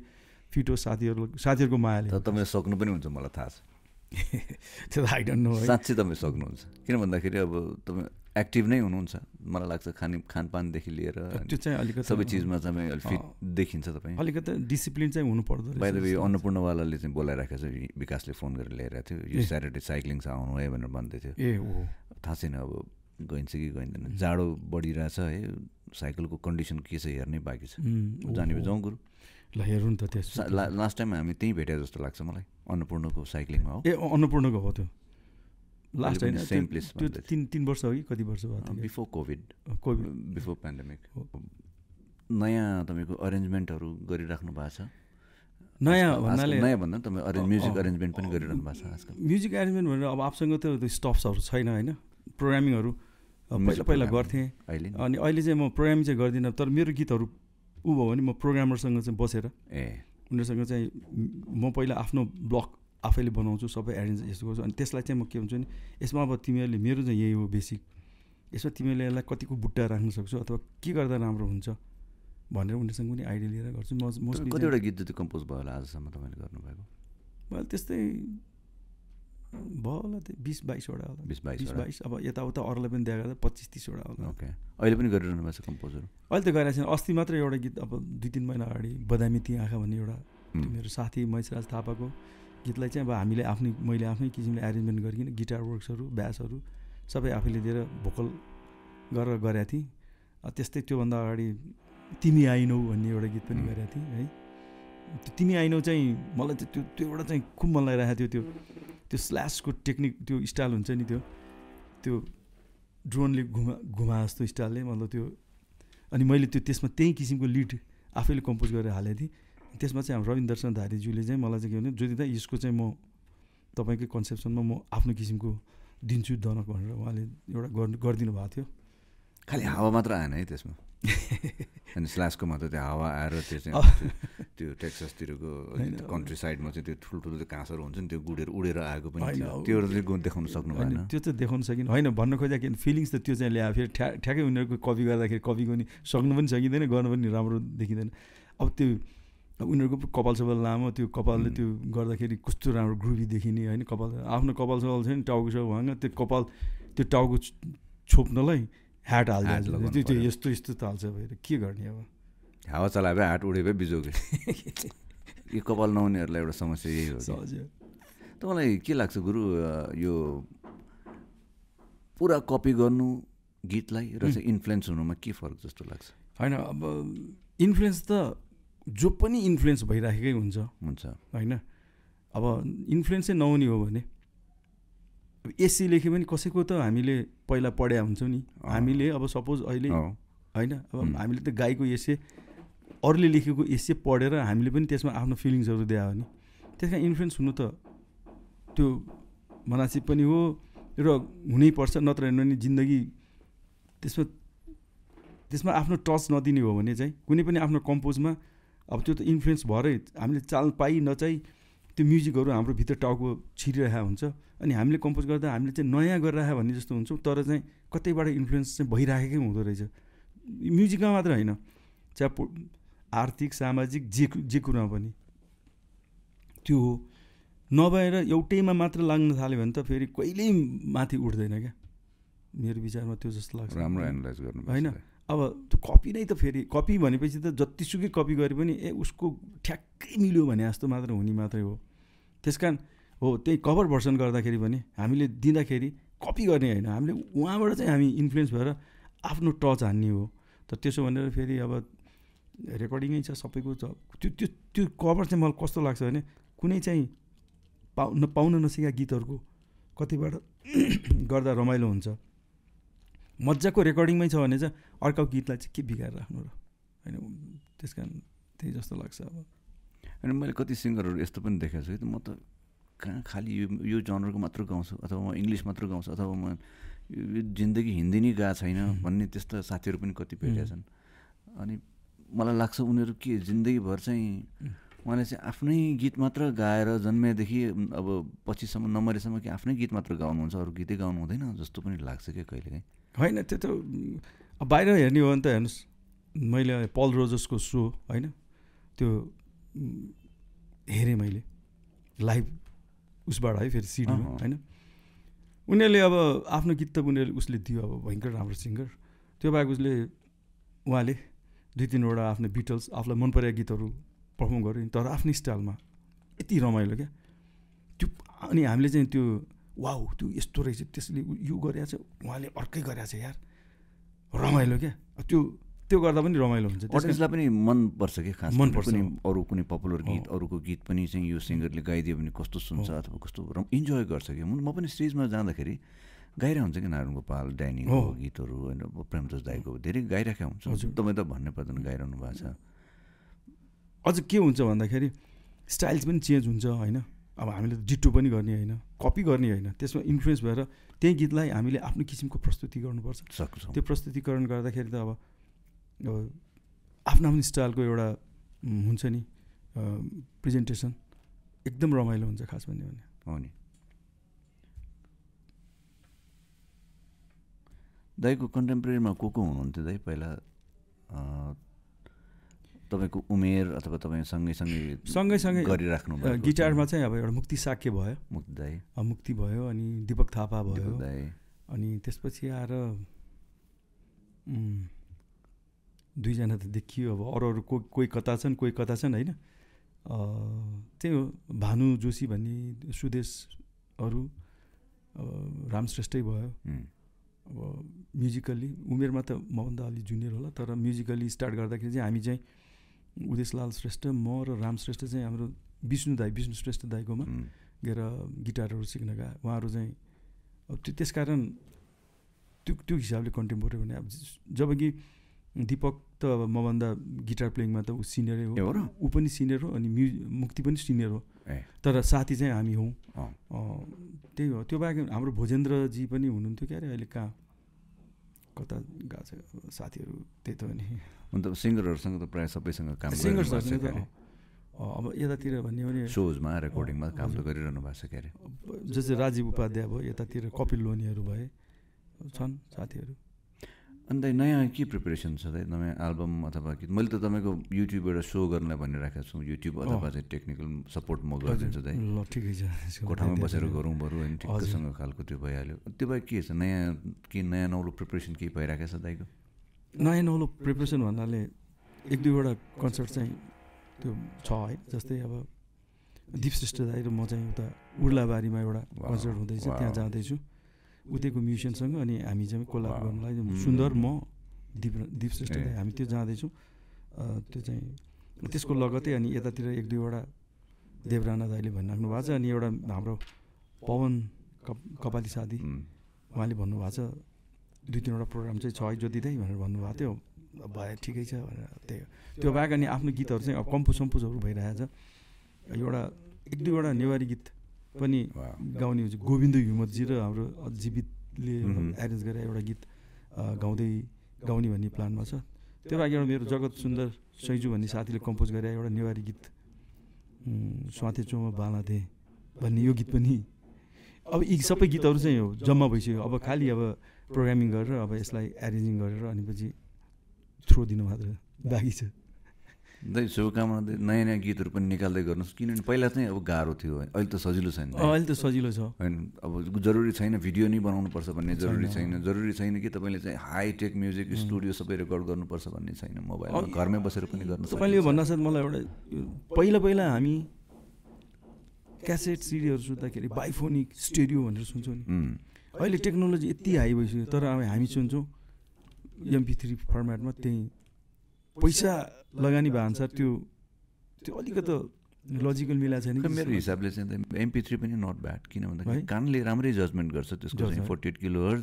फिट होस् साथीहरूको मायाले। तर तपाईँ सक्नु पनि हुन्छ मलाई थाहा छ त्यो त आई डोन्ट नो है। साँच्चै तपाईँ सक्नुहुन्छ किन भन्दाखेरि अब तपाईँ एक्टिभ नै हुनुहुन्छ मलाई लाग्छ खानपानदेखि लिएर त्यो चाहिँ अलिकति सबै चिजमा चाहिँ अलिक फिट देखिन्छ तपाईँ। अलिकति डिसिप्लिन चाहिँ हुनुपर्दो रहेछ। बाइ द वे अन्नपूर्णवालाले चाहिँ बोलाइराखेको छ विकासले फोन गरेर ल्याइरहेको थियो यो स्याटरडे साइक्लिङ छ आउनु है भनेर भन्दै थियो। ए हो थाहा छैन अब गइन्छ कि गइँदैन जाडो बढिरहेछ है साइकलको कन्डिसन के छ हेर्नै बाँकी छ जाने जाउँ गुरु ल हेरौँ न त त्यस लास्ट टाइम हामी त्यहीँ भेटे जस्तो लाग्छ मलाई अन्नपूर्णको साइक्लिङमा हो। ए अन्नपूर्णको हो त्यो लास्ट होइन सेम प्लेस त्यो 3 वर्ष हो कि कति वर्ष भयो बिफोर कोभिड बिफोर पेन्डेमिक। हो नयाँ तपाईँको अरेन्जमेन्टहरू गरिराख्नु भएको छ नयाँ भन्नाले नयाँ भन्दा तपाईँ म्युजिक अरेन्जमेन्ट पनि गरिरहनु भएको छ आजकल। म्युजिक एरेन्जमेन्ट भनेर अब आफूसँग त स्टफ्सहरू छैन होइन प्रोग्रामिङहरू पहिला गर्थेँ अनि अहिले चाहिँ म प्रोग्रामिङ चाहिँ गर्दिनँ तर मेरो गीतहरू ऊ भयो भने म प्रोग्रामरसँग चाहिँ बसेर उनीहरूसँग चाहिँ म पहिला आफ्नो ब्लक आफैले बनाउँछु सबै एरेन्ज यस्तो गर्छु अनि त्यसलाई चाहिँ म के भन्छु नि यसमा अब तिमीहरूले मेरो चाहिँ यही हो बेसिक यसमा तिमीहरूले यसलाई कतिको बुट्टा राख्न सक्छौ अथवा के गर्दा राम्रो हुन्छ भनेर उनीहरूसँग पनि आइडिया लिएर गर्छु। मोस्टली कतिवटा गीत जति कम्पोज भयो होला आजसम्म तपाईँले गर्नुभएको? मैले त्यस्तै भयो होला त्यो 20-22 वटा होला 20-22 अब यताउता अरूलाई पनि दिएको 25-30 वटा होला। ओके अहिले पनि गरिरहनु भएको छ कम्पोजहरू? अहिले त गरिरहेको छैन अस्ति मात्र एउटा गीत अब 2-3 महिना अगाडि बदामी ती आँखा भन्ने एउटा मेरो साथी महेशराज थापाको गीतलाई चाहिँ अब हामीले मैले आफ्नै किसिमले एरेन्जमेन्ट गरिकन गिटार वर्क्सहरू ब्यासहरू सबै आफैले दिएर भोकल गरेर गरेको थिएँ। त्यस्तै त्योभन्दा अगाडि तिमी आइनौ भन्ने एउटा गीत पनि गरेको थिएँ है। त्यो तिमी आइनौ चाहिँ मलाई चाहिँ त्यो एउटा चाहिँ खुब मन लागिरहेको थियो त्यो स्ल्यासको टेक्निक त्यो स्टाइल हुन्छ नि त्यो ड्रोनले घुमा जस्तो स्टाइलले मतलब त्यो अनि मैले त्यसमा त्यही किसिमको लिड आफैले कम्पोज गरेर हालेको थिएँ। त्यसमा चाहिँ हाम्रो रविन्द्र धारीज्यूले चाहिँ मलाई चाहिँ के भने ज्योति दा यसको चाहिँ म तपाईँकै कन्सेप्सनमा म आफ्नो किसिमको दिन्छु दनक भनेर उहाँले एउटा गरिदिनु भएको थियो। खालि हावा मात्र आएन है त्यसमा अनि स्ल्यासको मात्र त्यो हावा आएर त्यो चाहिँ त्यो टेक्सासतिरको कन्ट्री साइडमा चाहिँ त्यो ठुल्ठुलो त्यो काँसहरू हुन्छ नि त्यो गुडेर उडेर आएको पनि त्यो चाहिँ देखाउन सक्नु भएन। त्यो चाहिँ देखाउन सकिन होइन भन्न खोजेको किन फिलिङ्स त त्यो चाहिँ ल्यायो फेरि ठ्याक्कै उनीहरूको कपी गर्दाखेरि कपीको नि सक्नु पनि सकिँदैन गर्नु पनि राम्रो देखिँदैन। अब त्यो उनीहरूको कपाल सपाल लामो त्यो कपालले त्यो गर्दाखेरि कस्तो राम्रो ग्रुभी देखिने होइन कपाल आफ्नो कपाल सपाल छ नि टाउको छ भएन त्यो कपाल त्यो टाउको छोप्नलाई ह्याट हाल्छ त्यो यस्तो ताल्छ भएर के गर्ने अब हावा चलाए भए हाट उडे भए बिजोगे यो कपाल नहुनेहरूलाई एउटा समस्या यही हो। तपाईँलाई के लाग्छ गुरु यो पुरा कपी गर्नु गीतलाई र चाहिँ इन्फ्लुएन्स हुनुमा के फरक जस्तो लाग्छ? होइन अब इन्फ्लुएन्स त जो पनि इन्फ्लुएन्स भइराखेकै हुन्छ होइन। अब इन्फ्लुएन्स चाहिँ नहुने हो भने एससी लेख्यो भने कसैको त हामीले पहिला पढ्या हुन्छौँ नि हामीले अब सपोज अहिले होइन अब हामीले त गाईको एसे अरूले लेखेको एसे पढेर हामीले पनि त्यसमा आफ्नो फिलिङ्सहरू दियो भने त्यस कारण इन्फ्लुएन्स हुनु त त्यो मनासिब पनि हो र हुनैपर्छ नत्र भने जिन्दगी त्यसमा आफ्नो टच नदिने हो भने चाहिँ कुनै पनि आफ्नो कम्पोजमा अब त्यो त इन्फ्लुएन्स भएरै हामीले चाल पाइ नचाहि त्यो म्युजिकहरू हाम्रो भित्र टाउको छिरिरहेको हुन्छ अनि हामीले कम्पोज गर्दा हामीले चाहिँ नयाँ गरिरहेको भन्ने जस्तो हुन्छौँ तर चाहिँ कतैबाट इन्फ्लुएन्स चाहिँ भइराखेकै हुँदो रहेछ। म्युजिकमा मात्र होइन चाहे आर्थिक सामाजिक जे कुरामा पनि त्यो हो नभएर एउटैमा मात्र लाग्न थाल्यो भने त फेरि कहिल्यै माथि उठ्दैन क्या मेरो विचारमा त्यो जस्तो लाग्छ। राम्रो एनालाइज गर्नु होइन अब त्यो कपी नै त फेरि कपी भनेपछि त जतिसुकै कपी गरे पनि उसको ठ्याक्कै मिल्यो भने जस्तो मात्र हुने मात्रै हो। त्यस कारण हो त्यही कभर भर्सन गर्दाखेरि पनि हामीले दिँदाखेरि कपी गर्ने होइन हामीले उहाँबाट चाहिँ हामी इन्फ्लुएन्स भएर आफ्नो टच हान्ने हो। तर त्यसो भनेर फेरि अब रेकर्डिङै छ सबैको छ त्यो कभर चाहिँ मलाई कस्तो लाग्छ भने कुनै चाहिँ पाउन नसकेका गीतहरूको कतिबाट गर्दा रमाइलो हुन्छ मजाको रेकर्डिङमै छ भने चाहिँ अर्को गीतलाई चाहिँ के बिगाएर राख्नु र होइन। त्यस कारण त्यही जस्तो लाग्छ। अब अनि मैले कति सिङ्गरहरू यस्तो पनि देखेको छु कि म त कहाँ खालि यो जनरको मात्र गाउँछु अथवा म इङ्ग्लिस मात्र गाउँछु अथवा म यो जिन्दगी हिन्दी नै गएको छैन भन्ने त्यस्तो साथीहरू पनि कति भेटेका छन्। अनि मलाई लाग्छ उनीहरू के जिन्दगीभर चाहिँ उहाँले चाहिँ आफ्नै गीत मात्र गाएर जन्मेदेखि अब पछिसम्म नमरेसम्म कि आफ्नै गीत मात्र गाउनुहुन्छ अरू गीतै गाउनु हुँदैन जस्तो पनि लाग्छ क्या कहिलेकाहीँ। होइन त्यो त बाहिर हेर्ने हो भने त हेर्नुहोस् मैले पल रोजर्सको सो होइन त्यो हेरेँ मैले लाइभ उसबाट है फेरि सिडीमा होइन। उनीहरूले अब आफ्नो गीत त उनीहरूले उसले दियो अब भयङ्कर राम्रो सिङ्गर। त्यो बाहेक उसले उहाँले 2-3वटा आफ्नो बिटल्स आफूलाई मन परेका गीतहरू पर्फर्म गर्यो नि, तर आफ्नै स्टाइलमा यति रमाइलो क्या त्यो। अनि हामीले चाहिँ त्यो वाउ त्यो यस्तो रहेछ, त्यसले यो गरेको छ, उहाँले अर्कै गरेको छ यार, रमाइलो क्या त्यो गर्दा पनि रमाइलो हुन्छ। अडियन्सलाई पनि मनपर्छ कि खास मनपर्छ। अरू कुनै पपुलर गीत अरूको गीत पनि चाहिँ यो सिङ्गरले गाइदियो भने कस्तो सुन्छ अथवा कस्तो इन्जोय गर्छ कि। म पनि स्टेजमा जाँदाखेरि गाइरहेको हुन्छ कि नारायण गोपाल ड्यानीको गीतहरू होइन, प्रेमदास दाईको धेरै गाइरहेको हुन्छ। तपाईँ त भन्नै पर्दैन गाइरहनु भएको छ। अझ के हुन्छ भन्दाखेरि स्टाइल्स पनि चेन्ज हुन्छ होइन। अब हामीले डिटो पनि गर्ने होइन, कपी गर्ने होइन, त्यसमा इन्फ्लुएन्स भएर त्यही गीतलाई हामीले आफ्नो किसिमको प्रस्तुति गर्नुपर्छ। त्यो प्रस्तुतिकरण गर्दाखेरि त अब आफ्नो आफ्नो स्टाइलको एउटा हुन्छ नि प्रेजेन्टेसन, एकदम रमाइलो हुन्छ खास भन्यो भने। हो नि। दाइको कन्टेम्पोरेरीमा को हुनुहुन्थ्यो दाइ पहिला? तपाईँको उमेर अथवा तपाईँ सँगैसँगै गरिराख्नु भयो? गिटारमा चाहिँ अब एउटा मुक्ति साक्य भयो, मुक्ति दाई मुक्ति भयो, अनि दीपक थापा भयो, अनि त्यसपछि आएर 2जना त देखियो। अब अरू कोही कता छन् होइन। त्यही हो भानु जोशी भन्ने, सुदेशहरू, रामश्रेष्ठै भयो। अब म्युजिकल्ली उमेरमा त मभन्दा अलि जुनियर होला, तर म्युजिकल्ली स्टार्ट गर्दाखेरि चाहिँ हामी चाहिँ उदेशलाल श्रेष्ठ, म र राम श्रेष्ठ चाहिँ हाम्रो विष्णु श्रेष्ठ दाईकोमा गएर गिटारहरू सिक्न गए। उहाँहरू चाहिँ अब त्यस कारण त्यो हिसाबले कन्टेम्पोरेरी भने। अब जब कि दीपक त अब मभन्दा गिटार प्लेइङमा त ऊ सिनियरै हो, ऊ पनि सिनियर हो, अनि मुक्ति पनि सिनियर हो, तर साथी चाहिँ हामी हौँ। त्यही हो। त्यो बाहेक हाम्रो भोजेन्द्रजी पनि हुनुहुन्थ्यो क्या अरे, अहिले कहाँ कता गएको छ साथीहरू। त्यही त हो नि। अन्त सिङ्गरहरूसँग त प्रायः सबैसँग काम सिङ्गरसँग त अब यतातिर भन्ने हो भने सोजमा रेकर्डिङमा काम त गरिरहनु भएको छ क्या अरे। जस्तै राजीव उपाध्याय भयो, यतातिर कपिल लोनीहरू भए, छन् साथीहरू। अन्त नयाँ के प्रिपरेसन छ दाइ? नयाँ एल्बम अथवा गीत? मैले त तपाईँको युट्युबबाट सो गर्नलाई भनिराखेको छु। युट्युब अथवा चाहिँ टेक्निकल सपोर्ट म गरिदिन्छु दाइ। ल ठिकै छ, कोठामा बसेर गरौँ बरु होइन, ठिकसँग खालको त्यो भइहाल्यो। त्यो भए के छ नयाँ नौलो प्रिपरेसन केही भइरहेको छ दाइको? नयाँ नौलो प्रिपरेसन भन्नाले 1-2वटा कन्सर्ट चाहिँ त्यो छ है। जस्तै अब दीप श्रेष्ठ दाइ र म चाहिँ उता उर्लाबारीमा एउटा कन्सर्ट हुँदैछ, त्यहाँ जाँदैछु उतैको म्युजिसियनसँग। अनि हामी चाहिँ कोलाब गर्नलाई सुन्दर, म दीप श्रेष्ठ दाइ हामी त्यो जाँदैछौँ। त्यो चाहिँ त्यसको लगतै अनि यतातिर 1-2वटा देवराना दाइले भनिराख्नु भएको छ। अनि एउटा हाम्रो पवन कपाली साथी उहाँले भन्नुभएको छ 2-3वटा प्रोग्राम चाहिँ छ है ज्योति दाइ भनेर भन्नुभएको थियो। भए ठिकै छ भनेर। त्यो बाहेक अनि आफ्नो गीतहरू चाहिँ अब कम्पोजहरू भइरहेको छ। एउटा 1-2वटा नेवारी गीत पनि गाउने हुन्छ। गोविन्द हिमतजी र हाम्रो जीवितले एरेन्ज गरेर एउटा गीत गाउने भन्ने प्लानमा छ। त्यो बाहेक एउटा मेरो जगत सुन्दर सैजु भन्ने साथीले कम्पोज गरेर एउटा नेवारी गीत स्वाथे चोमा बाला दे भन्ने यो गीत पनि। अब यी सबै गीतहरू चाहिँ हो जम्मा भइसक्यो। अब खालि अब प्रोग्रामिङ गरेर अब यसलाई एरेन्जिङ गरेर अनि पछि थ्रो दिनु मात्र बाँकी छ। दाइ शुभकामना। नयाँ नयाँ गीतहरू पनि निकाल्दै गर्नुहोस्, किनभने पहिला चाहिँ अब गाह्रो थियो, अहिले त सजिलो छैन। अहिले त सजिलो छ होइन। अब जरुरी छैन भिडियो नै बनाउनुपर्छ भन्ने जरुरी छैन कि तपाईँले चाहिँ हाइटेक म्युजिक स्टुडियो सबै रेकर्ड गर्नुपर्छ भन्ने छैन। मोबाइलमा घरमै बसेर पनि गर्नु। तपाईँले भन्नासाथ मलाई एउटा पहिला हामी क्यासेट सिडीहरू सुन्दाखेरि बाइफोनिक स्टेरियो भनेर सुन्छौँ नि। अहिले टेक्नोलोजी यति हाई भइसक्यो, तर अब हामी सुन्छौँ MP3 फर्मेटमा। त्यही पैसा लगानी भए अनुसार त्यो अलिकति लजिकल मिला छैन। मेरो हिसाबले चाहिँ MP3 पनि नट ब्याड, किन भन्दाखेरि कानले राम्रै जजमेन्ट गर्छ। त्यसको चाहिँ 48 किलोहर्ज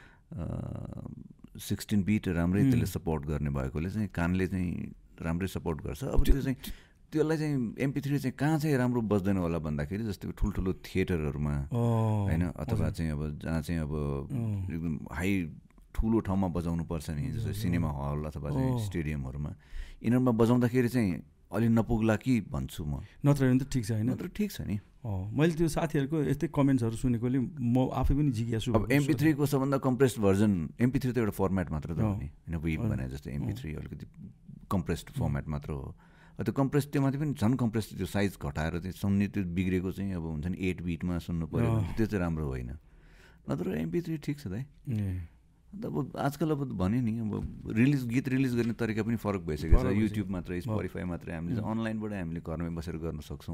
16 बिट राम्रै त्यसले सपोर्ट गर्ने भएकोले चाहिँ कानले चाहिँ राम्रै सपोर्ट गर्छ। अब त्यो चाहिँ त्यसलाई चाहिँ MP3 चाहिँ कहाँ चाहिँ राम्रो बज्दैन होला भन्दाखेरि जस्तै ठुल्ठुलो थिएटरहरूमा होइन, अथवा चाहिँ अब जहाँ चाहिँ अब एकदम हाई ठुलो ठाउँमा बजाउनु पर्छ नि, जस्तै सिनेमा हल अथवा चाहिँ स्टेडियमहरूमा यिनीहरूमा बजाउँदाखेरि चाहिँ अलि नपुग्ला कि भन्छु म। नत्र भने त ठिक छ होइन? नत्र ठिक छ नि। मैले त्यो साथीहरूको यस्तै कमेन्ट्सहरू सुनेकोले म आफै पनि जिज्ञासु। अब MP3 को सबभन्दा कम्प्रेस्ड भर्जन, MP3 त एउटा फर्मेट मात्र त हो नि होइन, वेब भने जस्तै MP3 अलिकति कम्प्रेस्ड फर्मेट मात्र हो। त्यो कम्प्रेस त्यो माथि पनि झन् कम्प्रेस त्यो साइज घटाएर चाहिँ सुन्ने त्यो बिग्रेको चाहिँ अब हुन्छ नि 8 बिटमा सुन्नु पऱ्यो भने त्यो चाहिँ राम्रो होइन। नत्र MP3 ठिक छ दाइ। अन्त अब आजकल अब भन्यो नि अब गीत रिलिज गर्ने तरिका पनि फरक भइसकेको छ। युट्युब मात्रै स्पोटिफाई मात्रै हामीले अनलाइनबाट हामीले घरमै बसेर गर्न सक्छौँ।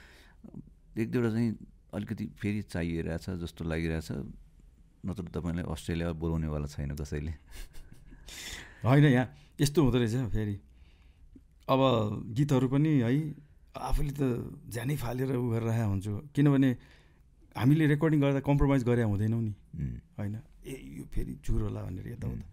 एक दुईवटा चाहिँ अलिकति फेरि चाहिरहेछ जस्तो लागिरहेछ। नत्र तपाईँलाई अस्ट्रेलिया बोलाउनेवाला छैन कसैले होइन। यहाँ यस्तो हुँदो रहेछ फेरि अब गीतहरू पनि है आफूले त ज्यानै फालेर उ गरिरहेको हुन्छु, किनभने हामीले रेकर्डिङ गर्दा कम्प्रोमाइज गरे हुँदैनौँ नि होइन। यो फेरि चुर होला भनेर यताउता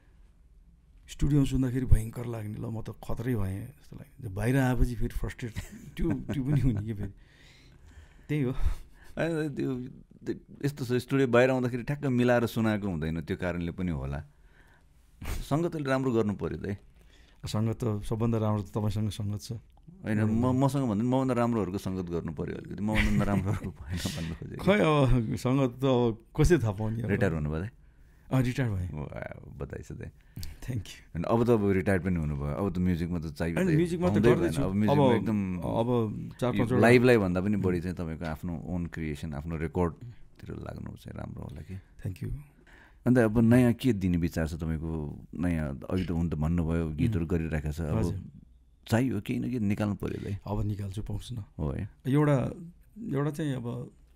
स्टुडियोमा सुन्दाखेरि भयङ्कर लाग्ने, ल म त खतरै भएँ जस्तो लाग्यो। बाहिर आएपछि फेरि फ्रस्ट्रेट त्यो पनि हुने कि फेरि त्यही हो। त्यो यस्तो छ स्टुडियो बाहिर आउँदाखेरि ठ्याक्क मिलाएर सुनाएको हुँदैन, त्यो कारणले पनि होला। सङ्गतले राम्रो गर्नु पऱ्यो त। सङ्गत त सबभन्दा राम्रो त तपाईँसँग सङ्गत छ होइन। मसँग भन्दा मभन्दा राम्रोहरूको सङ्गत गर्नु पऱ्यो अलिकति। मभन्दा नराम्रोहरूको भएन भन्नु खोजेको। खै अब सङ्गत त अब कसरी थाहा पाउने। रिटायर हुनुभयो दाइ? रिटायर भएँ। बधाई छ दाइ। Thank you. अनि अब त अब रिटायर पनि हुनुभयो। अब त म्युजिकमा त चाहियो। म्युजिकमा त गर्दैछु एकदम अब 4-5 लाइभलाई भन्दा पनि बढी चाहिँ तपाईँको आफ्नो ओन क्रिएसन आफ्नो रेकर्डतिर लाग्नु चाहिँ राम्रो होला कि। Thank you. अन्त अब नयाँ के दिने विचार छ तपाईँको? नयाँ अघि त हुन त भन्नुभयो गीतहरू गरिरहेको छ, अब चाहियो केही न केही निकाल्नु पऱ्यो दाइ। अब निकाल्छु, पाउँछु न। हो है। एउटा चाहिँ अब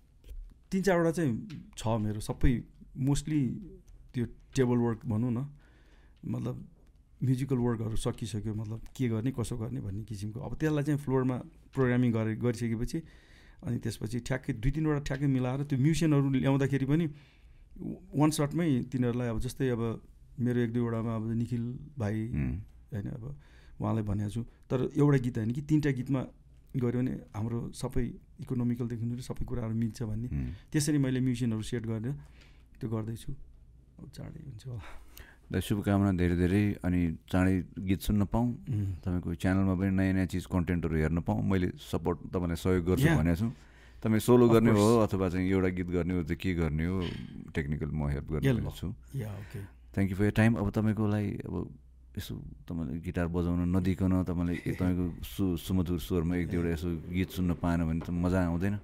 3-4वटा चाहिँ छ मेरो, सबै मोस्टली त्यो टेबल वर्क भनौँ न, मतलब म्युजिकल वर्कहरू सकिसक्यो, मतलब के गर्ने कसो गर्ने भन्ने किसिमको। अब त्यसलाई चाहिँ फ्लोरमा प्रोग्रामिङ गरिसकेपछि अनि त्यसपछि ठ्याक्कै 2-3वटा ठ्याक्कै मिलाएर त्यो म्युजिसियनहरू ल्याउँदाखेरि पनि वान सर्टमै तिनीहरूलाई अब जस्तै अब मेरो 1-2वटामा अब निखिल भाइ होइन, अब उहाँलाई भनेको छु। तर एउटा गीत होइन कि 3टा गीतमा गऱ्यो भने हाम्रो सबै इकोनोमिकलदेखि लिएर सबै कुराहरू मिल्छ भन्ने, त्यसरी मैले म्युजिसियनहरू सेट गरेर त्यो गर्दैछु। अब चाँडै हुन्छ होला। शुभकामना धेरै धेरै। अनि चाँडै गीत सुन्न पाऊँ, तपाईँको च्यानलमा पनि नयाँ नयाँ चिज कन्टेन्टहरू हेर्न पाऊँ। मैले सपोर्ट तपाईँलाई सहयोग गर्छु भनेको छु। तपाईँ सोलो गर्ने हो अथवा चाहिँ एउटा गीत गर्ने हो चाहिँ के गर्ने हो टेक्निकल म हेल्प गर्ने छु। Thank you for your time. अब तपाईँको लागि अब यसो तपाईँले गिटार बजाउन नदिकन तपाईँले तपाईँको सुमधुर स्वरमा 1-2वटा यसो गीत सुन्न पाएन भने त मजा आउँदैन?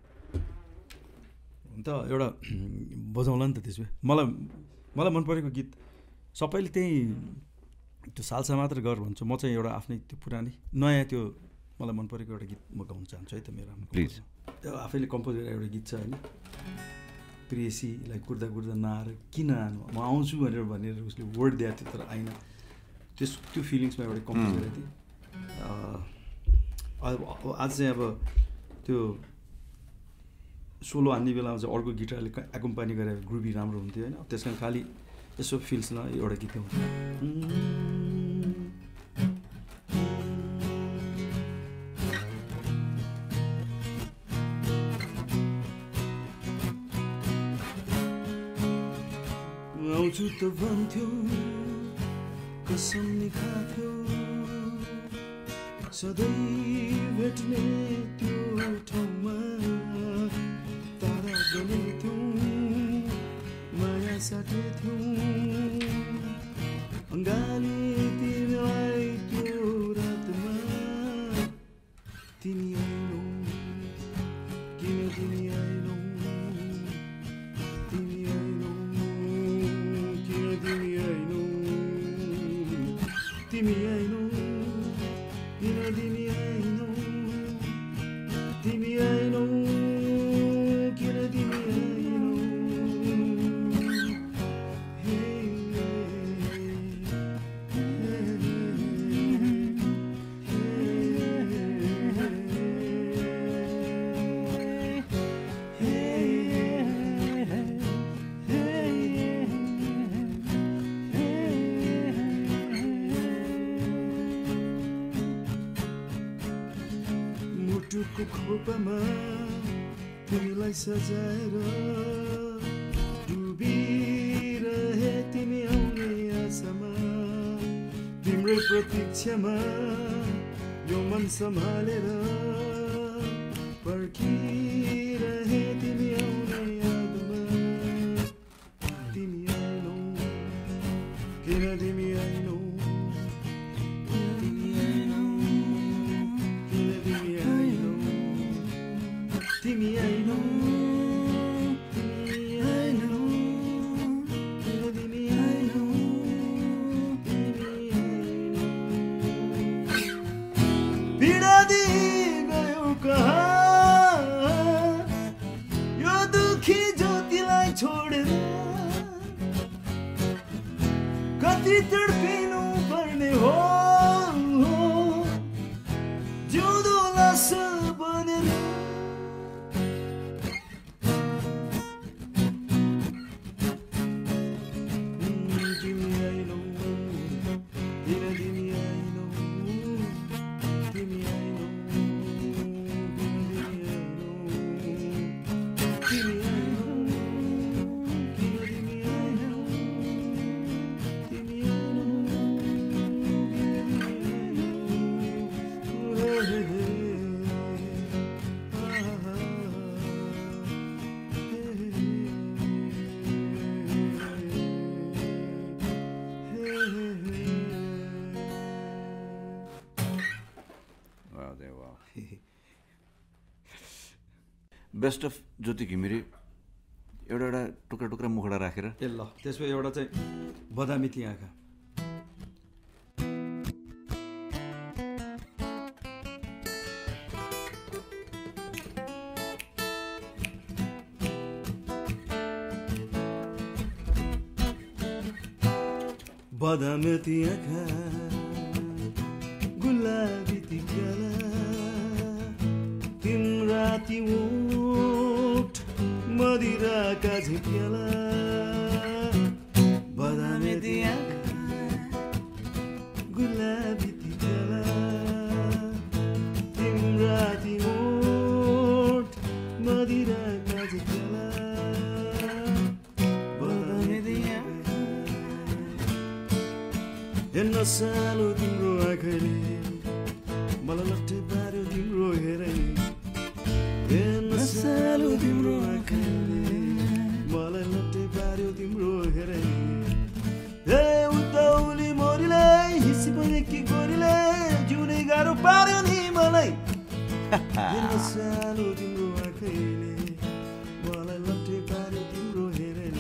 अन्त एउटा बजाउँला नि त। त्यसो भए मलाई मन परेको गीत सबैले त्यही त्यो सालसा मात्र गर भन्छ, म चाहिँ एउटा आफ्नै त्यो पुरानै नयाँ त्यो मलाई मन परेको एउटा गीत म गाउन चाहन्छु है त। मेरो प्लिज। त्यो आफैले कम्पोज गरेर एउटा गीत छ होइन, प्रेसीलाई कुर्दा कुर्दा नआएर किन आनु म आउँछु भनेर उसले वर्ड दिएको थियो तर आइन। त्यो फिलिङ्समा एउटा कम्पोज गरेको थिएँ। आज चाहिँ अब त्यो सोलो हान्ने बेलामा चाहिँ अर्को गिटारले एकोम्पानी गरेर ग्रुपी राम्रो हुन्थ्यो होइन। त्यस कारण खालि यसो फिल्स न एउटा गीत गाउँछ। आउँछु त भन्थ्यो कसम नि खाथ्यो, सधैँ भेट्ने त्यो ठाउँमा तारा गनेथ्यौँ, माया साटेथ्यौँ, अङ्गाली तिमीलाई त्यो रातमा तिमी आइनौ, किन तिमी आइनौ, तिमी आइनौ, किन तिमी आइनौ, तिमी आइनौ, किन तिमी आइनौ, तिमी आइनौ, किन तिमी आइनौ। मुटुको खोपमा तिमीलाई सजाएर डुबिरहे तिमी आउने आशामा, तिम्रै प्रतीक्षामा यो मन सम्हालेर पर्खिरहे तिमी आउने यादमा, तिमी आइनौ, किन तिमी आइनौ, तिमी आइनौ, बेस्ट अफ ज्योति घिमिरे एउटा एउटा टुक्रा टुक्रा मुखडा राखेर ए ल त्यसपछि एउटा चाहिँ बदामी ती आँखा बदामी ती आँखा गुलाबी ती गाला तिम्रा ती ओठ मदिराका झिप्याला बदामी ती आँखा गुलाबी ती गाला तिम्रा ती ओठ मदिराका झिप्याला बदामी ती आँखा हेर्न सानो तिम्रो आँखाले मलाई लट्ठे पार्यो तिम्रो हेराइ हेर्न सानो तिम्रो आँखाले मलाई लट्ठे पार्यो तिम्रो हेराइ हे उताउली मोरीले हिसी पनि के गोरीले जिउने गाह्रो पार्यो नि मलाई हेर्न सानो तिम्रो आँखाले मलाई लट्ठे पार्यो तिम्रो हेराइ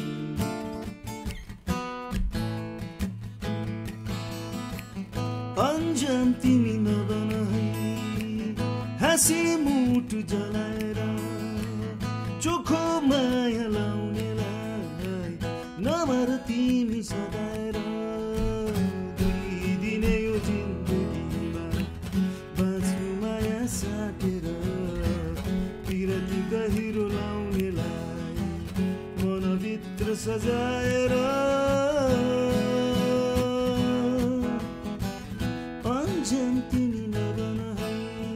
अन्जान तिमी नबन है हाँसी मुटु जलाएर चोखो माया लाउनेलाई नमर तिमी सदाएर दुई दिने यो जिन्दगीमा बाँच्नु माया साटेर पिरती गहिरो लाउनेलाई मनभित्र सजाएर तिमी नरन है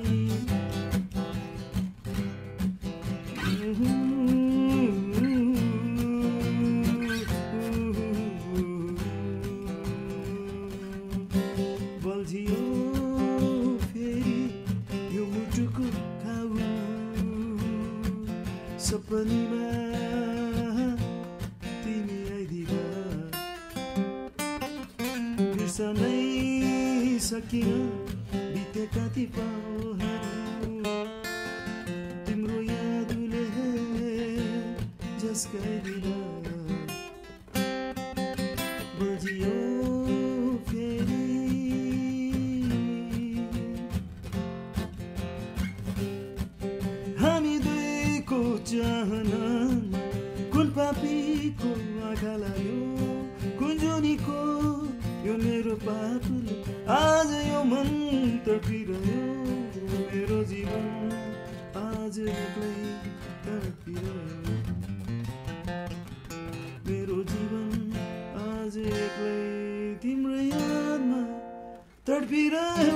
बल्झियो फेरि यो मुटुको घाउ सपनीमा तिमी आइदिँदा बिर्सनै सकिन बितेका ती पलहरू तिम्रो यादले झस्काइदिन बजियो फेरि हामी दुईको चाहनामा कुन पापीको आँखा लाग्यो कुञ्जुनीको यो मेरो पापले आज यो मन तडपिरह्यो मेरो जीवन आज एक्लै तडपिरह्यो मेरो जीवन आज एक्लै तिम्रो यादमा तडपिरह्यो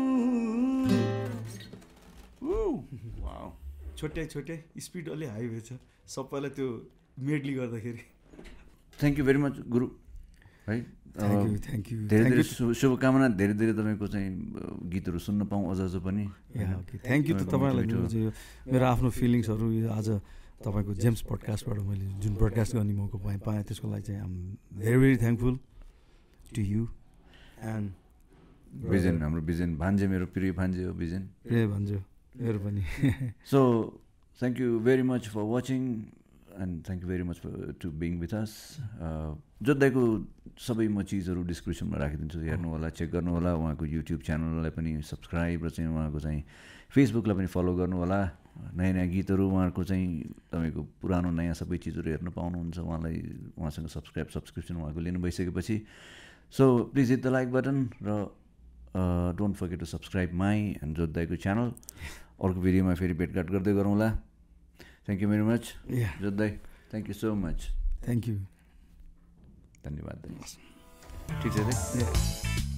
छोटे छोटे स्पिड अलि हाई भएछ सबैलाई त्यो मेडली गर्दाखेरि थ्याङ्क यू भेरी मच गुरु है थ्याङ्क यू धेरै धेरै शुभकामना धेरै धेरै तपाईँको चाहिँ गीतहरू सुन्न पाऊँ अझ अझ पनि थ्याङ्क यू त तपाईँलाई मेरो आफ्नो फिलिङ्सहरू आज तपाईँको जेम्स पडकास्टबाट मैले जुन ब्रोडकास्ट गर्ने मौका पाएँ त्यसको लागि चाहिँ I'm very very thankful to you and Bijan हाम्रो विजन भान्जे मेरो प्रिय भान्जे हो विजन प्रिय भान्जे मेरो पनि so thank you very much for watching and thank you very much to being with us जोद्धाइको सबै म चिजहरू डिस्क्रिप्सनमा राखिदिन्छु हेर्नु होला चेक गर्नु होला उहाँको युट्युब च्यानललाई पनि सब्सक्राइब र चाहिँ उहाँको चाहिँ फेसबुकलाई पनि फलो गर्नु होला नयाँ नयाँ गीतहरू उहाँहरूको चाहिँ तपाईँको पुरानो नयाँ सबै चिजहरू हेर्न पाउनुहुन्छ उहाँसँग सब्सक्रिप्सन उहाँको लिनु भइसकेपछि so please hit the like button र don't forget to subscribe my and जोद्धाइको च्यानल अर्को भिडियोमा फेरि भेटघाट गर्दै गरौँला thank you very much Joddhai thank you so much thank you धन्यवाद ठिक छ